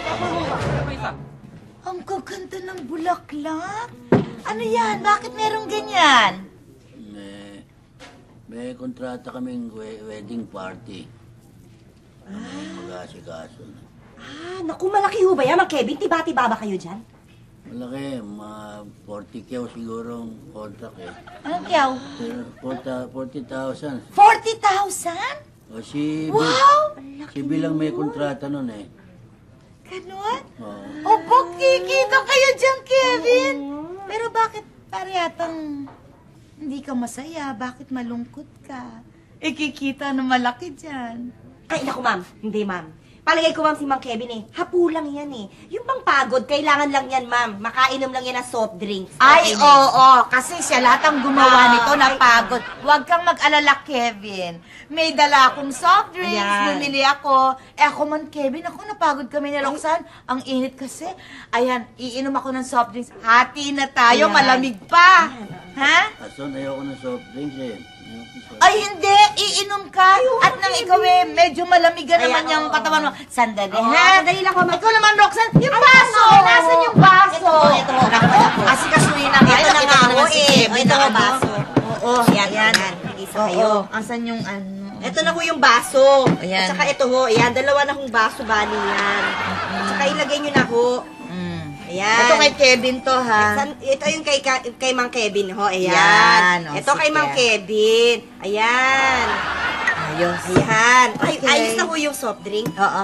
Speaker 13: Ang gaganda ng bulaklak. Ano yan? Bakit merong ganyan?
Speaker 3: May, may kontrata kaming we- wedding party. May mag-asikaso na.
Speaker 6: Ah, naku, malaki ho ba yan, Mang Kevin? Tiba-tiba ba kayo dyan?
Speaker 3: Malaki, mga forty kyaw siguro ang contract eh.
Speaker 13: Anong kyaw?
Speaker 3: forty thousand.
Speaker 6: forty thousand?
Speaker 3: O si
Speaker 6: Wow!
Speaker 3: Bill, si Bill ang may kontrata nun eh.
Speaker 6: Ganon?
Speaker 3: Oo.
Speaker 6: Opo, kikita kayo dyan, Kevin. Pero bakit parehatan hindi ka masaya? Bakit malungkot ka? Ikikita na malaki dyan. Ay, naku, ma'am. Hindi, ma'am. Palagay ko, ma'am, si Mang Kevin eh. Hapu lang yan eh. Yung bang pagod, kailangan lang yan, ma'am. Makainom lang yan ng soft drinks.
Speaker 13: Ay, oo, oo. Kasi siya lahat ang gumawa
Speaker 6: Ah,
Speaker 13: nito na
Speaker 6: ay,
Speaker 13: pagod. Huwag kang mag-alala, Kevin. May dala akong soft drinks,
Speaker 6: Ayan.
Speaker 13: bumili ako. Eh ako man, Kevin, ako napagod kami ni Roxanne. Ang init kasi. Ayan, iinom ako ng soft drinks. Hati na tayo,
Speaker 6: Ayan.
Speaker 13: malamig pa. Ha?
Speaker 3: Ason, ayoko ng soft drinks eh. Ayoko ng soft
Speaker 13: Ay, hindi. Iinom ka. At nang ikaw eh, medyo malamigan naman yung katawan mo. Sandali,
Speaker 6: Oo,
Speaker 13: ha?
Speaker 6: sandali lang ako.
Speaker 13: Ikaw naman, Roxanne. Yung baso. Nasaan yung baso?
Speaker 6: Ito, ito, ito.
Speaker 13: Asikasuhin na nga.
Speaker 6: Ito na nga
Speaker 13: ako
Speaker 6: ako
Speaker 13: eh.
Speaker 6: eh. Ito
Speaker 13: na
Speaker 6: ang baso.
Speaker 13: Oo.
Speaker 6: Yan, yan. Isa kayo.
Speaker 13: Asan yung ano?
Speaker 6: Ito na ho yung baso.
Speaker 13: Ayan.
Speaker 6: At saka ito ho, ayan, dalawa na hong baso bali yan. At saka ilagay nyo na ho. Ayan.
Speaker 13: Ito kay Kevin to, ha?
Speaker 6: San- Ito yung kay, Ka- kay Mang Kevin ho, ayan.
Speaker 13: Yan, o,
Speaker 6: ito kay
Speaker 13: sige.
Speaker 6: Mang Kevin. Ayan.
Speaker 13: Ayos.
Speaker 6: Ayan. Ay,
Speaker 13: Okay.
Speaker 6: ayos na ho yung soft drink.
Speaker 13: Oo.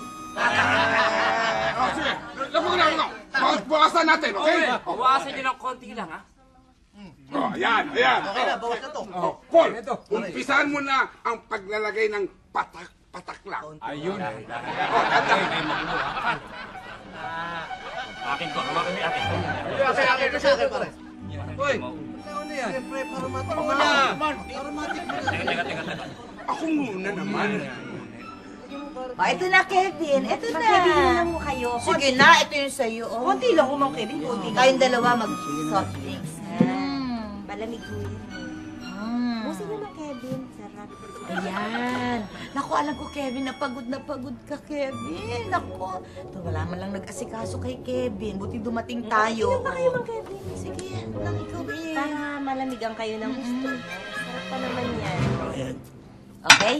Speaker 15: Oh, sige. Lago na, lago. Bawasan natin, okay?
Speaker 18: Okay, bawasan nyo ng konti lang, ha?
Speaker 15: Oh, ayan, ayan.
Speaker 3: Okay na, bawas na to.
Speaker 15: Oh, Paul, umpisahan mo na ang paglalagay ng patak patak lang.
Speaker 18: Ayun.
Speaker 15: Oh, tanda.
Speaker 18: Akin ko, hawakan mo yung akin.
Speaker 3: Akin, akin, sa akin, pare.
Speaker 18: Hoy!
Speaker 3: Siyempre, para matik mo na. Para matik mo na.
Speaker 18: Teka, teka, teka, teka.
Speaker 15: Ako muna naman.
Speaker 13: Oh, ito na, Kevin. Ito na.
Speaker 6: Mang Kevin, yun lang ho kayo.
Speaker 13: Sige na, ito yung sa'yo. Oh.
Speaker 6: Konti lang ho, Mang Kevin. Konti lang.
Speaker 13: Kayong dalawa mag-soft drinks.
Speaker 6: Mm. Malamig ho yun.
Speaker 13: Mm.
Speaker 6: Busin nyo, Mang Kevin. Sarap.
Speaker 13: Ayan. Naku, alam ko, Kevin, na pagod na pagod ka, Kevin. Naku. Ito, wala man lang nag-asikaso kay Kevin. Buti dumating tayo.
Speaker 6: Inom ba kayo, Mang Kevin?
Speaker 13: Sige, lang ikaw, eh.
Speaker 6: Para malamigan kayo ng gusto. Sarap pa naman yan.
Speaker 3: Ayan.
Speaker 13: Okay?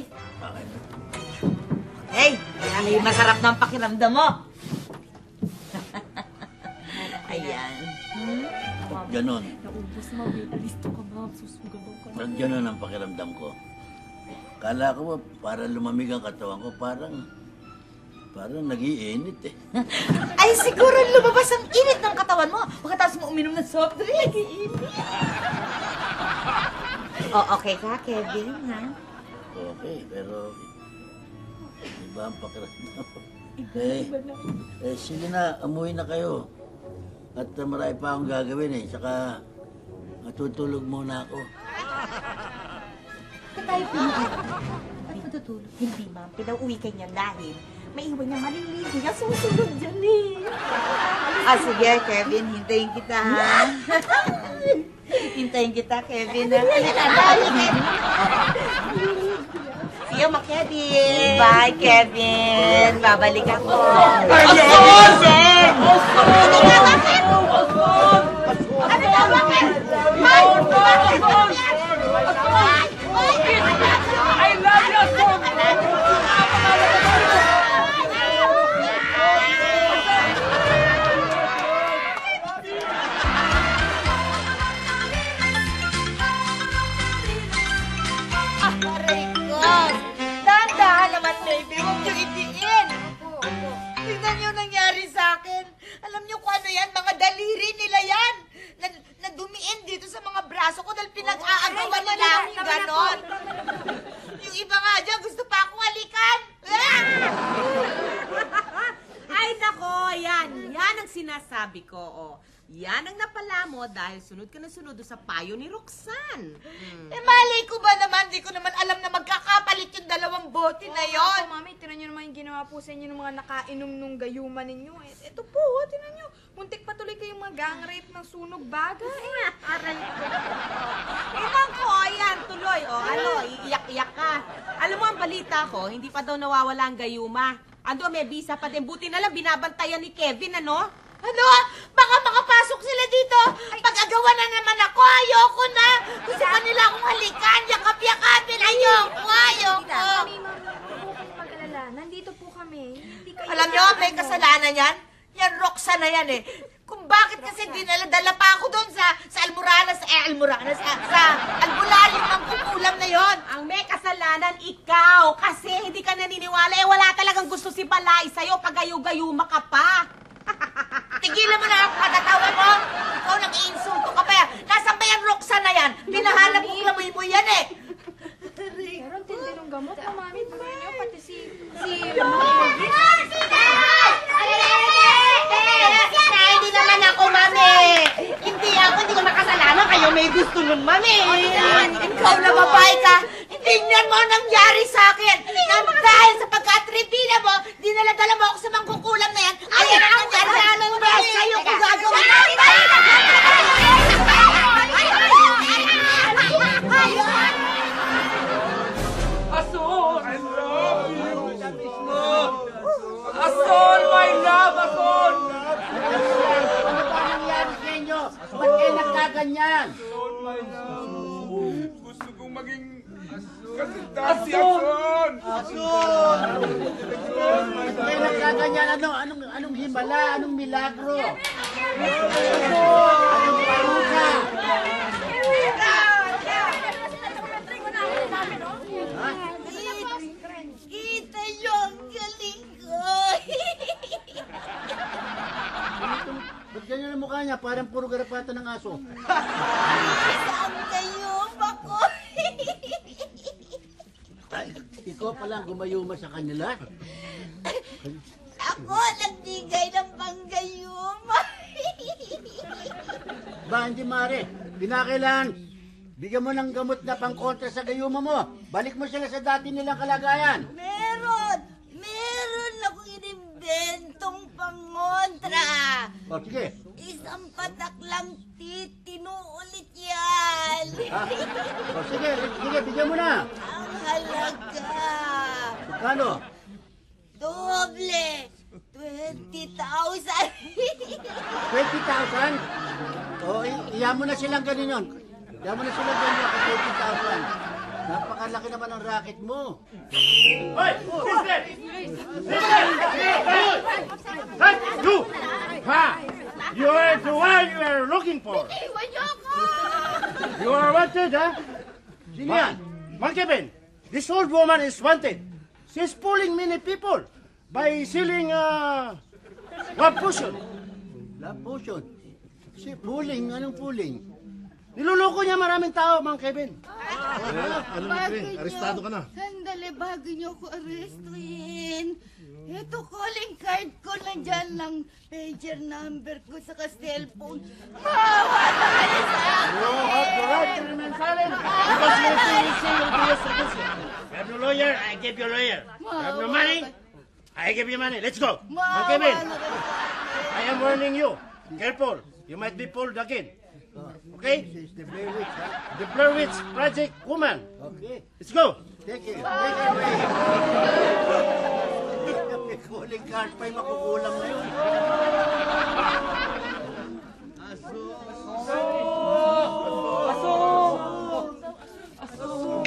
Speaker 13: Okay. Ay, masarap ng pakiramdam mo. Ayan.
Speaker 3: Ganon.
Speaker 6: Naubos mo, listo ka ba? Susugabaw ka
Speaker 3: Pag ganon ang pakiramdam ko. Kala ko ba, para lumamig ang katawan ko, parang, parang nag-iinit eh.
Speaker 13: Ay, siguro lumabas ang init ng katawan mo. Pagkatapos mo uminom ng soft drink. Oh, okay ka, Kevin, ha?
Speaker 3: Okay, pero iba ang pakiramdam ko. Eh, eh, sige na, umuwi na kayo. At uh, marami pa akong gagawin eh. Saka matutulog muna ako.
Speaker 6: Ba't tayo pinag Ba't matutulog? Hindi, ma'am. Pinauwi ka niya dahil may iwan niya maliligo niya. Susunod dyan eh.
Speaker 13: Ah, sige, Kevin, hintayin kita, ha? Hintayin kita, Kevin, ha? Halika na, Kevin.
Speaker 6: See you, Mang Kevin.
Speaker 13: Bye, Kevin. Babalik ako.
Speaker 15: Ay,
Speaker 13: Ason!
Speaker 15: Ason!
Speaker 13: Ano ka, bakit? Ano ka, bakit? Ay! Bakit?
Speaker 18: I love you, Ason!
Speaker 13: nangyari sa akin. Alam niyo kung ano yan? Mga daliri nila yan. Na, nadumiin dito sa mga braso ko dahil pinag-aagawan nila akong ganon. Yung iba nga dyan, gusto pa akong halikan.
Speaker 4: Ay, nako, yan. Yan ang sinasabi ko, oh. Yan ang napala mo dahil sunod ka na sunod sa payo ni Roxanne. Hmm.
Speaker 13: Eh, malay ko ba naman? Di ko naman alam na magkakapalit yung dalawang bote na yon.
Speaker 10: Oh, mami, tinan nyo naman yung ginawa po sa inyo ng mga nakainom nung gayuma ninyo. Eh, ito po, oh, tinan nyo. Muntik pa tuloy kayong mga gang rape ng sunog baga. Eh, aray ko.
Speaker 4: Inan ko, ayan, tuloy. O, oh, ano, iiyak-iyak ka. Alam mo, ang balita ko, hindi pa daw nawawala ang gayuma. Ando, may visa pa din. Buti na lang, binabantayan ni Kevin, ano?
Speaker 13: Ano? Baka makapasok sila dito. Pag-agawan na naman ako, ayoko na. Gusto pa nila akong halikan, yakap-yakapin. Ayoko, ayoko.
Speaker 10: Mami, mami, huwag kayong mag-alala. Nandito po kami. Hindi kayo
Speaker 13: Alam niyo, may kasalanan yan? Yan, Roxanne na yan eh. Kung bakit kasi dinala-dala pa ako doon sa sa Almoranas, eh, Almoranas, sa, sa Albulalim ng kukulam na yon.
Speaker 4: Ang may kasalanan, ikaw. Kasi hindi ka naniniwala. Eh, wala talagang gusto si Balay sa'yo. Pagayo-gayuma ka pa.
Speaker 13: Tigilan mo na ako, katatawa mo. Ikaw nag-iinsulto ka pa yan. Nasaan ba yan, Roxanne na yan? Pinahanap ko klamoy mo yan eh.
Speaker 10: Pero ang tindi ng gamot na, mami. Tingnan niyo, pati si... si...
Speaker 13: Hindi naman ako, mami. Hindi ako, hindi ko makasalanan. Kayo may gusto nun, mami. Ikaw na babae ka. Hindi niyan mo nangyari sa akin. Nang dahil sa pagkatribina mo, dinala-dala mo ako sa mangkukulam na yan. Ayan ang nangyari sa amin, mami. Sa'yo ko gagawin.
Speaker 18: Asol! I love you! Asol, my love! Asol!
Speaker 3: Ano ba nangyari sa inyo? Ba't kayo nagkaganyan?
Speaker 15: Asol, my love. Gusto kong maging kasintahan si Asol!
Speaker 3: Asol! Ba't kayo nagkaganyan? Ano? Anong, anong himala? Anong milagro? Anong parusa?
Speaker 13: Kita niyo ang galing ko.
Speaker 3: Ba't ganyan ang mukha niya? Parang puro garapata ng aso.
Speaker 13: Saan kayo ako?
Speaker 3: Ay, ikaw palang gumayuma sa kanila?
Speaker 13: Ako nagbigay ng panggayuma.
Speaker 3: Ba, hindi mare. Kinakailangan. Bigyan mo ng gamot na pangkontra sa gayuma mo. Balik mo sila sa dati nilang kalagayan.
Speaker 13: Meron! Meron akong inimbentong pangontra.
Speaker 3: O, sige.
Speaker 13: Isang patak lang titino ulit yan.
Speaker 3: Ha? O, sige. Sige, bigyan mo na.
Speaker 13: Ang halaga.
Speaker 3: Magkano?
Speaker 13: Doble. twenty thousand.
Speaker 3: twenty thousand? O, iyan mo na silang ganun yun. Iyan mo na silang ganun yun. twenty thousand. Napakalaki naman ang racket mo.
Speaker 15: Hoy! Sister! Sister! Hey! You! Ha! You are the one you are looking for.
Speaker 13: Iwan niyo ako!
Speaker 15: You are wanted, ha?
Speaker 3: Sino yan?
Speaker 15: Man Kevin, this old woman is wanted. She's fooling many people by selling uh, love potion.
Speaker 3: Love potion? Si pooling? Anong pooling?
Speaker 15: Niluloko niya maraming tao, Mang Kevin.
Speaker 13: Ano na, Kevin? Arestado ka na. Sandali, bago niyo ako arrestuin. Ito, calling card ko, nandyan lang pager number ko sa cellphone. Mawa na kayo sa akin!
Speaker 15: You have the right to remain silent because you will say you'll be executed. You have no lawyer, I give you a lawyer. You have no money, I give you money. Let's go. Mang Kevin, I am warning you. Careful, you might be pulled again. Okay?
Speaker 3: The Blair Witch, ha?
Speaker 15: The Blair Witch Project Woman.
Speaker 3: Okay.
Speaker 15: Let's go.
Speaker 3: Take it. Take it away. Calling card pa'y makukulang na yun.
Speaker 18: Aso! Aso! Aso!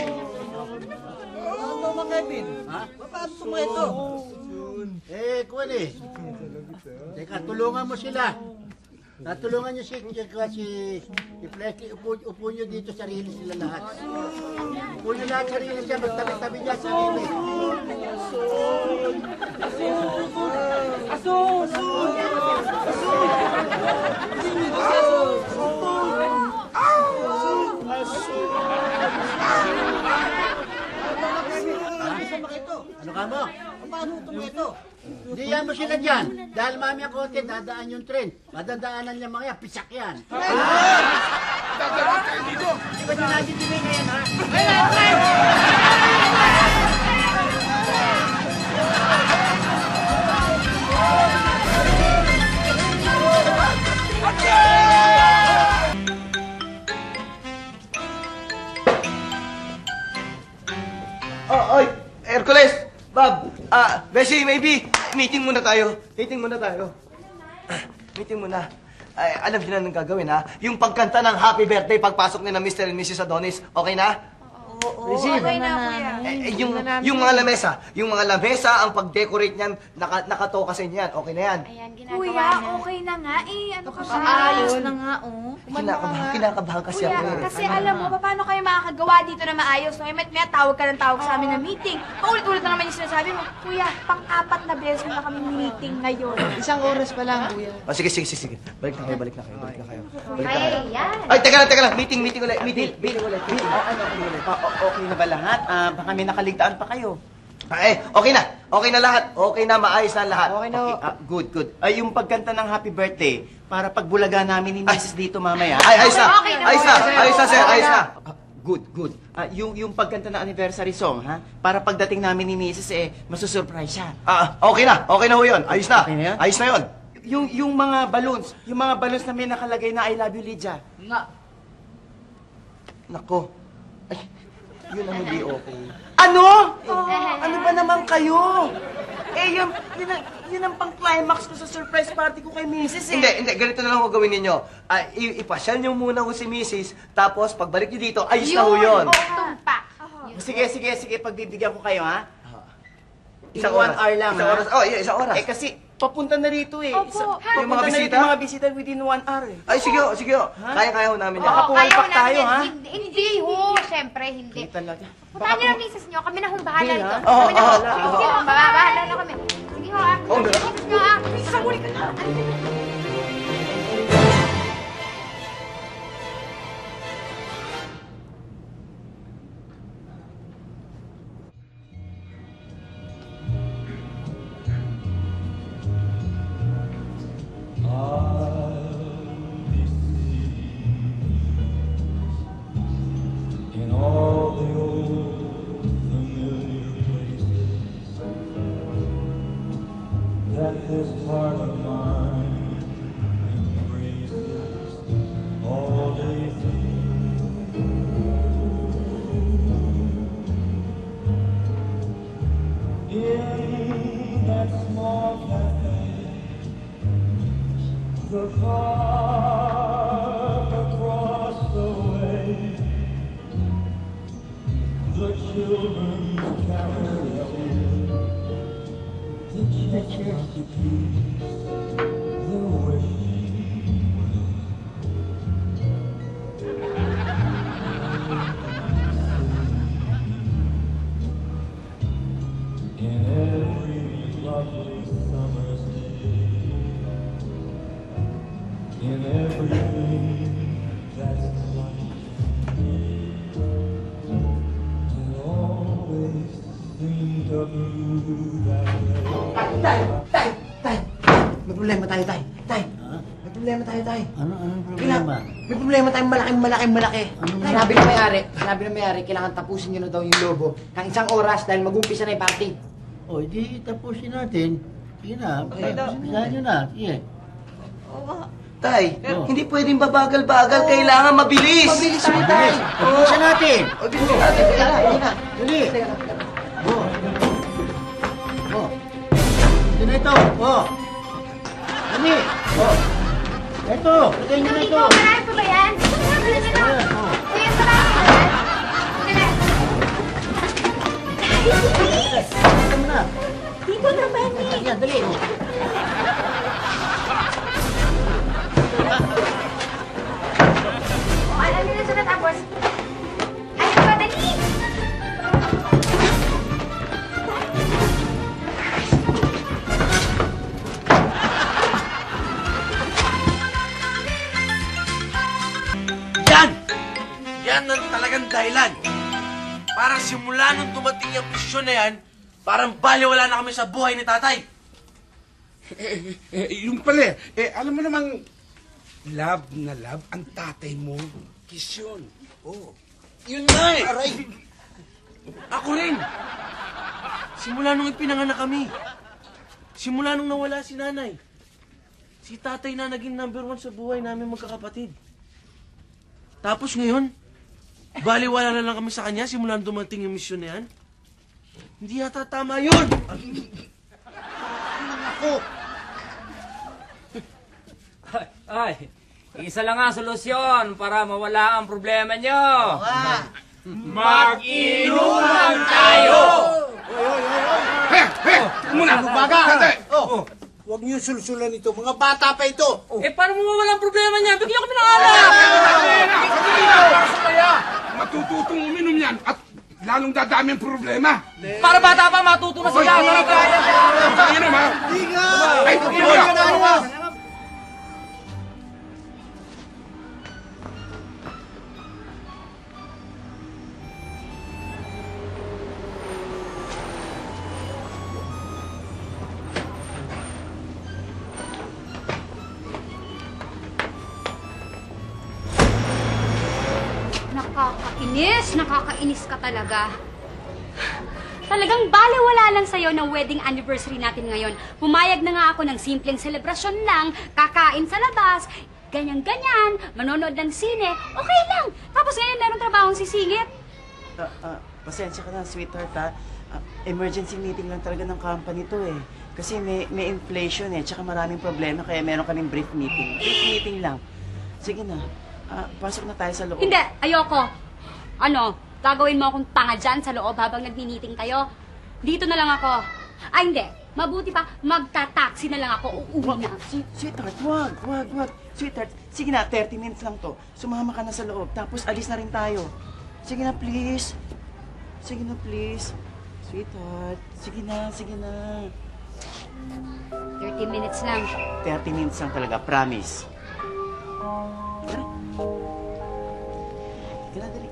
Speaker 7: Ano ba, Mang Kevin?
Speaker 3: Ha?
Speaker 7: Paano mo ito?
Speaker 3: Eh, kuwan eh. Teka, tulungan mo sila. Natulungan niyo si, si, si, si Flecky. Upo, upo niyo dito, sarili sila lahat. Upo niyo lahat, sarili siya. Magtabi-tabi niya, sarili.
Speaker 15: Asun! Asun!
Speaker 3: Ano ka mo? Paano ito mo ito? Diyan mo sila dyan. Dahil mami ako, dadaan yung tren. Madadaanan niya mga yan, pisak yan.
Speaker 15: Dadaan kayo dito!
Speaker 3: Hindi ba sinadidibig na yan, ha?
Speaker 7: Oh, oy! Hercules! Bob! Ah, Bessie, maybe! Meeting muna tayo. Meeting muna tayo. Meeting muna. Ay, alam niyo na anong gagawin, ha? Yung pagkanta ng happy birthday pagpasok ni na Mister and Missus Adonis. Okay na?
Speaker 6: Oo,
Speaker 7: Receive.
Speaker 6: okay na, kuya.
Speaker 7: Eh, eh, yung, yung mga lamesa, yung mga lamesa, ang pag-decorate niyan, naka, nakatoka sa inyo yan. Okay na yan.
Speaker 2: Ayan, ginagawa
Speaker 10: Kuya,
Speaker 2: na.
Speaker 10: okay na nga eh. Ano ka ba?
Speaker 6: Ayos na nga, oh.
Speaker 7: Kinakabahan, kinakabahan kasi
Speaker 10: Kuya,
Speaker 7: ako eh.
Speaker 10: kasi alam mo, paano kayo makakagawa dito na maayos? No? May, may tawag ka ng tawag sa amin na meeting. Paulit-ulit na naman yung sinasabi mo. Kuya, pang-apat na beses na kami meeting ngayon.
Speaker 6: Isang oras pa lang, kuya.
Speaker 7: Oh, sige, sige, sige, sige. Balik na kayo, balik na kayo, balik na kayo. Balik na kayo.
Speaker 2: Ay, yan.
Speaker 7: Ay, teka lang, teka lang. Meeting, meeting ulit. Meeting, meeting ulit. Meeting.
Speaker 8: Ah, ano, okay ulit. Ah, o- okay na ba lahat? Ah, baka may nakaligtaan pa kayo.
Speaker 7: Ah, eh, okay na. Okay na lahat. Okay na, maayos na lahat.
Speaker 6: Okay na,
Speaker 8: Okay, ah, good, good. Ay, yung pagkanta ng happy birthday, para pagbulaga namin ni Missus dito mamaya.
Speaker 7: Ay, ayos na.
Speaker 2: Okay na,
Speaker 7: Ayos na,
Speaker 2: okay na.
Speaker 7: ayos na, sir, ayos na.
Speaker 8: Ah, good, good. Ah, yung, yung pagkanta ng anniversary song, ha? Para pagdating namin ni Missus eh, masusurprise siya.
Speaker 7: Ah, okay na. Okay na ho yun. Ayos na.
Speaker 8: Okay na yun?
Speaker 7: Ayos na yun.
Speaker 8: Yung, yung mga balloons, yung mga balloons na may nakalagay na I love you, Lydia.
Speaker 6: Nga.
Speaker 7: Nako. Ay, yun ang hindi okay.
Speaker 8: Ano? Ano ba naman kayo? Eh, yun, yun, ang, yun ang pang-climax ko sa surprise party ko kay Missus eh.
Speaker 7: Hindi, hindi. Ganito na lang ho gawin ninyo. Ah, i- ipasyal nyo muna ho si Missus Tapos, pagbalik nyo dito, ayos na ho yun.
Speaker 2: Oo, tumpak.
Speaker 8: Sige, sige, sige. Pagbibigyan ko kayo, ha?
Speaker 7: Isang
Speaker 8: In one
Speaker 7: oras.
Speaker 8: hour lang,
Speaker 7: Isang
Speaker 8: ha?
Speaker 7: oras. Oh, yeah, isang oras.
Speaker 8: Eh, kasi papunta na rito eh.
Speaker 10: Opo.
Speaker 8: Isa-
Speaker 10: Ha?
Speaker 7: Yung mga
Speaker 8: papunta na rito
Speaker 7: bisita?
Speaker 8: yung mga bisita within one hour eh.
Speaker 7: Ay, sige ho, sige ho. Kaya-kaya ho namin yan.
Speaker 8: Baka pumalpak
Speaker 2: namin
Speaker 8: tayo,
Speaker 2: yan.
Speaker 8: ha?
Speaker 2: Hindi, hindi ho. Siyempre, hindi.
Speaker 8: Hindi talaga.
Speaker 2: Puntahan niyo lang misis niyo. Kami na hong bahala
Speaker 8: Hindi,
Speaker 2: dito.
Speaker 8: ha?
Speaker 7: Oo,
Speaker 2: Kami na
Speaker 7: oo,
Speaker 2: ho.
Speaker 7: oo.
Speaker 2: Sige ho, babahala na kami. Sige ho, ah.
Speaker 7: Oo, meron.
Speaker 2: Misis niyo, ah. Sabuli ka na.
Speaker 15: In all the old familiar places that this heart of mine embraces all day through. In that small cafe, the park across the way, the children's carousel, the church keys, the wishing well. In every lovely summer's day, in everything that's light, always think of you that way.
Speaker 7: Tay, tay, tay. May problema tayo, tay. Tay. May problema tayo, tay.
Speaker 3: Ano, anong
Speaker 7: Kailangan,
Speaker 3: problema?
Speaker 7: may problema tayong malaking, malaking, malaki.
Speaker 16: Sinabi ng may-ari, sinabi ng may-ari, kailangan tapusin nyo na daw yung logo ng isang oras dahil mag-umpisa na yung party.
Speaker 3: O, hindi tapusin natin. Sige na,
Speaker 7: Okay daw.
Speaker 3: pisahan nyo na. Sige.
Speaker 7: Tay,
Speaker 3: Oo.
Speaker 7: hindi pwedeng babagal-bagal. Kailangan mabilis.
Speaker 16: Mabilis tayo, tay.
Speaker 3: Tapusin natin.
Speaker 7: O, bilisan natin.
Speaker 16: Teka lang, hindi na.
Speaker 3: Dali. Oh. Oh. Ito na ito. Oh. Dali. Oh. Ito. Lagay nyo na
Speaker 2: Dito,
Speaker 3: ito.
Speaker 2: marami pa ba yan? Marami na ito.
Speaker 3: Ayan, oh.
Speaker 2: Kuya, marami pa yan? Dali.
Speaker 3: Ito mo na.
Speaker 2: Dito naman eh.
Speaker 3: Ayan, dali. Oh.
Speaker 14: talagang dahilan. Parang simula nung dumating yung misyon na yan, parang baliwala na kami sa buhay ni tatay.
Speaker 15: Eh, eh, yung pala, eh, alam mo namang, love na love ang tatay mo. Kiss yun. Oh.
Speaker 14: Yun nga eh. Aray. Ako rin. Simula nung ipinanganak kami. Simula nung nawala si nanay. Si tatay na naging number one sa buhay namin magkakapatid. Tapos ngayon, baliwala na lang kami sa kanya simula nung dumating yung misyon na yan. Hindi yata tama yun! Ako!
Speaker 18: Ay, isa lang ang solusyon para mawala ang problema nyo. Mag-inuman tayo!
Speaker 15: Heh, heh! Muna!
Speaker 18: Baga!
Speaker 15: Oh. Huwag niyo sulsulan ito. Mga bata pa ito.
Speaker 18: Eh, paano mo mawala ang problema niya? Bigyan kami ng alak!
Speaker 15: Matututong uminom yan at lalong dadami ang problema.
Speaker 18: Para bata pa, matuto na sila.
Speaker 15: Oy, hindi kaya ka. Inom, ha?
Speaker 18: Hindi nga.
Speaker 15: Ay,
Speaker 18: Hindi
Speaker 15: inom
Speaker 18: nga.
Speaker 15: na.
Speaker 17: Nakakainis, nakakainis ka talaga. Talagang balewala lang sa'yo ng wedding anniversary natin ngayon. Pumayag na nga ako ng simpleng selebrasyon lang, kakain sa labas, ganyan-ganyan, manonood ng sine, okay lang. Tapos ngayon meron trabahong sisingit.
Speaker 8: Uh, uh, pasensya ka na, sweetheart, ha? Uh, emergency meeting lang talaga ng company to, eh. Kasi may, may inflation, eh, tsaka maraming problema, kaya meron kaming brief meeting. Brief meeting lang. Sige na, uh, pasok na tayo sa loob.
Speaker 17: Hindi, ayoko. Ano, gagawin mo akong tanga dyan sa loob habang nagmi-meeting kayo? Dito na lang ako. Ay, hindi. Mabuti pa, magta-taxi na lang ako. Uuwi na.
Speaker 8: Sweetheart, wag, wag, wag. Sweetheart, sige na, thirty minutes lang to. Sumama ka na sa loob, tapos alis na rin tayo. Sige na, please. Sige na, please. Sweetheart, sige na, sige na.
Speaker 17: thirty minutes lang.
Speaker 8: thirty minutes lang talaga, promise. Tara. Tara, dali.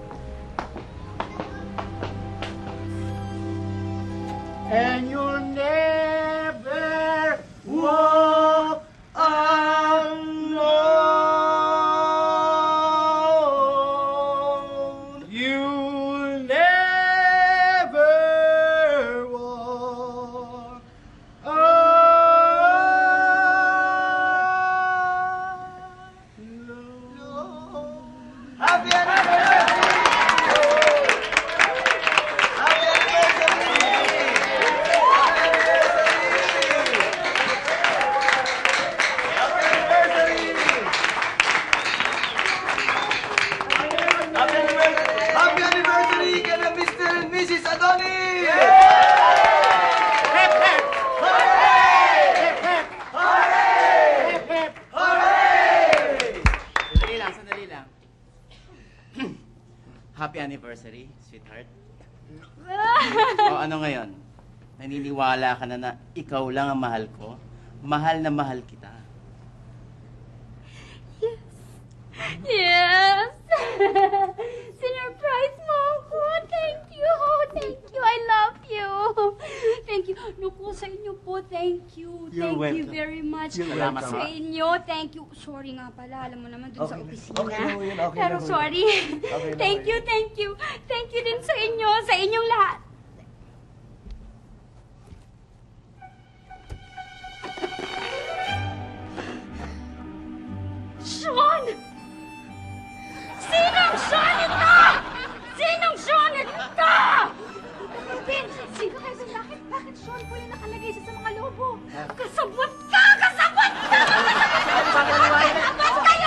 Speaker 1: And you'll never walk alone. You'll never walk alone. Happy anniversary!
Speaker 8: Happy anniversary, sweetheart. O ano ngayon? Naniniwala ka na na ikaw lang ang mahal ko? Mahal na mahal kita.
Speaker 17: Yes! Sinurprise mo ako. Thank you. Thank you. I love you. Thank you. Naku, sa inyo po, thank you.
Speaker 1: You're
Speaker 17: Thank you
Speaker 1: welcome.
Speaker 17: very much.
Speaker 1: You're welcome.
Speaker 17: Sa inyo, thank you. Sorry nga pala, alam mo naman dun sa
Speaker 1: Okay.
Speaker 17: opisina.
Speaker 1: Okay na ho yun, okay
Speaker 17: Pero
Speaker 1: na ho yun.
Speaker 17: sorry.
Speaker 1: Okay na
Speaker 17: Thank
Speaker 1: ho
Speaker 17: you, thank you. Thank you din sa inyo, sa inyong lahat. Sean! Sinong Sean ito? Sinong Sean ito? Ben, sino kayo? Bakit, bakit Sean po yung nakalagay siya sa mga lobo? Kasabot ka! Kasabot ka! Kasabot kayo!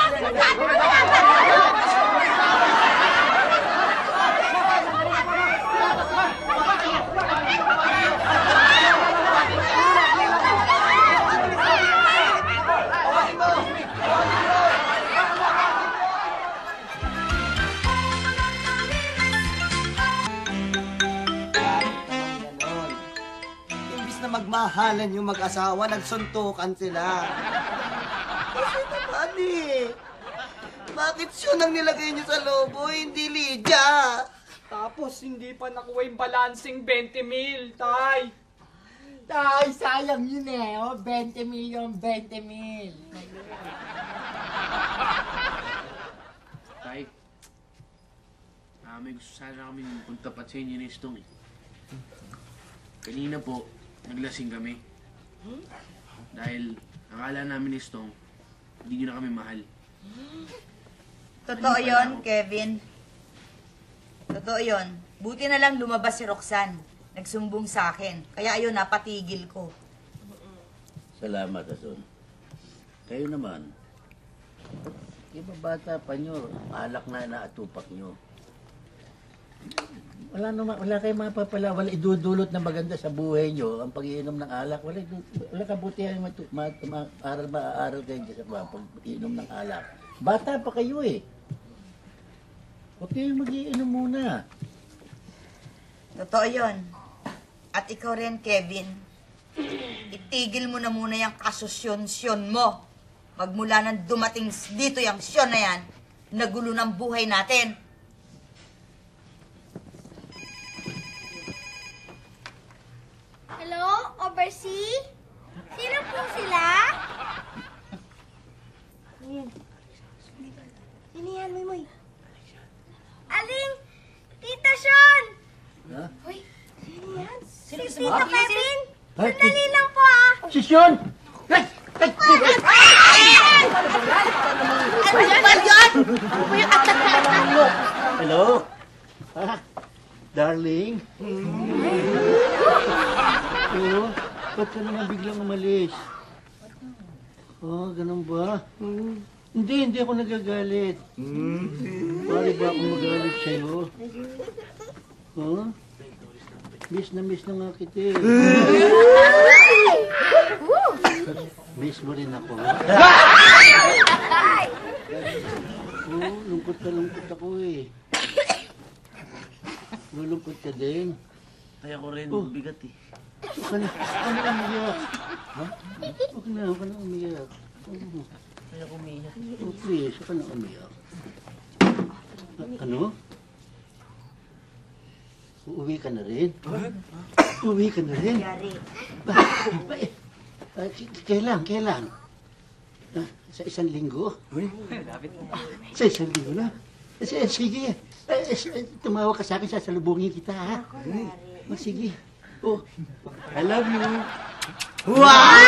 Speaker 7: Imbis na magmahalan yung mag-asawa, nagsuntukan sila. Kasi naman eh. Bakit siya nang nilagay niyo sa lobo, hindi Lydia?
Speaker 11: Tapos hindi pa nakuha yung balancing twenty mil, tay.
Speaker 16: Tay, sayang yun eh. Oh, twenty million, twenty mil.
Speaker 14: Tay, ah, may gusto sana kami puntapat sa inyo ni Stong eh. Kanina po, naglasing kami. Dahil akala namin ni Stong, hindi nyo na kami mahal.
Speaker 12: Totoo yon, Kevin. Totoo yon. Buti na lang lumabas si Roxanne. Nagsumbong sa akin. Kaya ayun, napatigil ko.
Speaker 3: Salamat, Asun. Kayo naman, iba bata pa nyo, alak na naatupak nyo. Wala naman, wala kayong mapapala, wala idudulot na maganda sa buhay nyo, ang pag-iinom ng alak, wala, wala kabutihan matu, mat, ma, aral, maaaral kayo sa pag-iinom ng alak. Bata pa kayo eh. Huwag kayong mag-iinom muna.
Speaker 12: Totoo yon. At ikaw rin, Kevin. Itigil mo na muna yung kasosyonsyon mo. Magmula nang dumating dito yung syon na yan, nagulo ng buhay natin.
Speaker 2: Hello, Oversea? Sino po sila?
Speaker 6: Sino yan, Moy?
Speaker 2: Aling, Tita Sean!
Speaker 3: Ha?
Speaker 2: Hoy,
Speaker 6: sino yan?
Speaker 2: Si Tita Kevin!
Speaker 3: Ay,
Speaker 2: Sandali lang po ah!
Speaker 3: Si Sean! Ay! Ay!
Speaker 4: Ano ba yan? Ano ba yung atat-atat mo?
Speaker 3: Hello? Ah, darling? Oo, ba't ka naman biglang umalis? Oh, ganun ba? Hindi, hindi ako nagagalit. Pari ba akong magalit sa'yo? Oh? Miss na miss na nga kita eh. Miss mo rin ako. Oh, lungkot ka lungkot ako eh. Lulungkot ka din.
Speaker 8: Kaya ko rin,
Speaker 3: Oh.
Speaker 8: bigat eh.
Speaker 3: Huwag ka na, huwag ka na umiyak. Ha? Huwag na, huwag ka na umiyak. Oh.
Speaker 8: Kaya ko umiyak.
Speaker 3: Oh, please, huwag ka na umiyak. A- ano? Uuwi ka na rin? Uuwi ka na rin? Ba- ba- eh, ah, k- kailan, kailan? Ah, sa isang linggo? Sa isang linggo na? S- Sige, Eh, eh, tumawag ka sa akin, sasalubungin kita, ha? Oh, sige. Oh, I love you. Wow!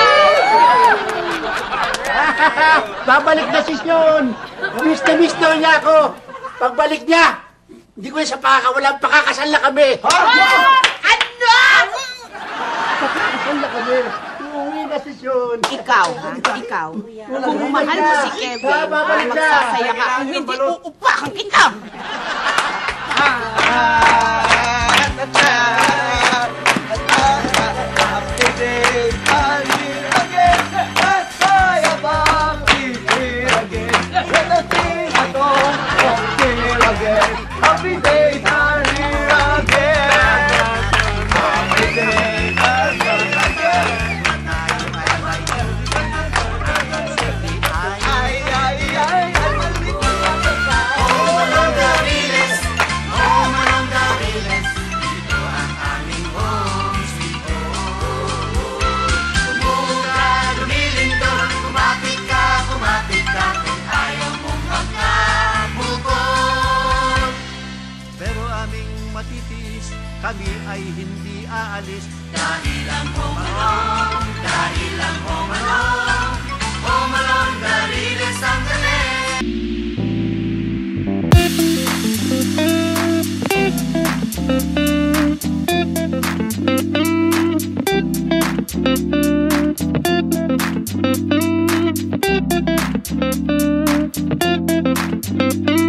Speaker 3: Babalik na si Sion! Miss na miss daw niya ako! Pagbalik niya, hindi ko yan sa pakakawalan, pakakasal na kami!
Speaker 4: Ano?
Speaker 3: Pakakasal na kami! Uuwi na si Sion!
Speaker 4: Ikaw, ha? Ikaw? Kung mahal mo si Kevin,
Speaker 3: Ha, babalik na!
Speaker 4: magsasaya ka. Kung hindi, uupakan kita!
Speaker 15: Every day I'm here again. Every day I'm here again. Ay, ay, ay, ay,
Speaker 1: Oh, Malonga Riles, oh, Malonga Riles, ito ang aming home sweet home. Kumuka, lumilindol, kumapit ka, kumapit ka, kung ayaw mong magkabukod. Pero aming matitiis, kami ay hindi aalis. Dahil ang home alone, dahil ang home alone, oh, Malonga Riles ang galing.
Speaker 5: Thank you.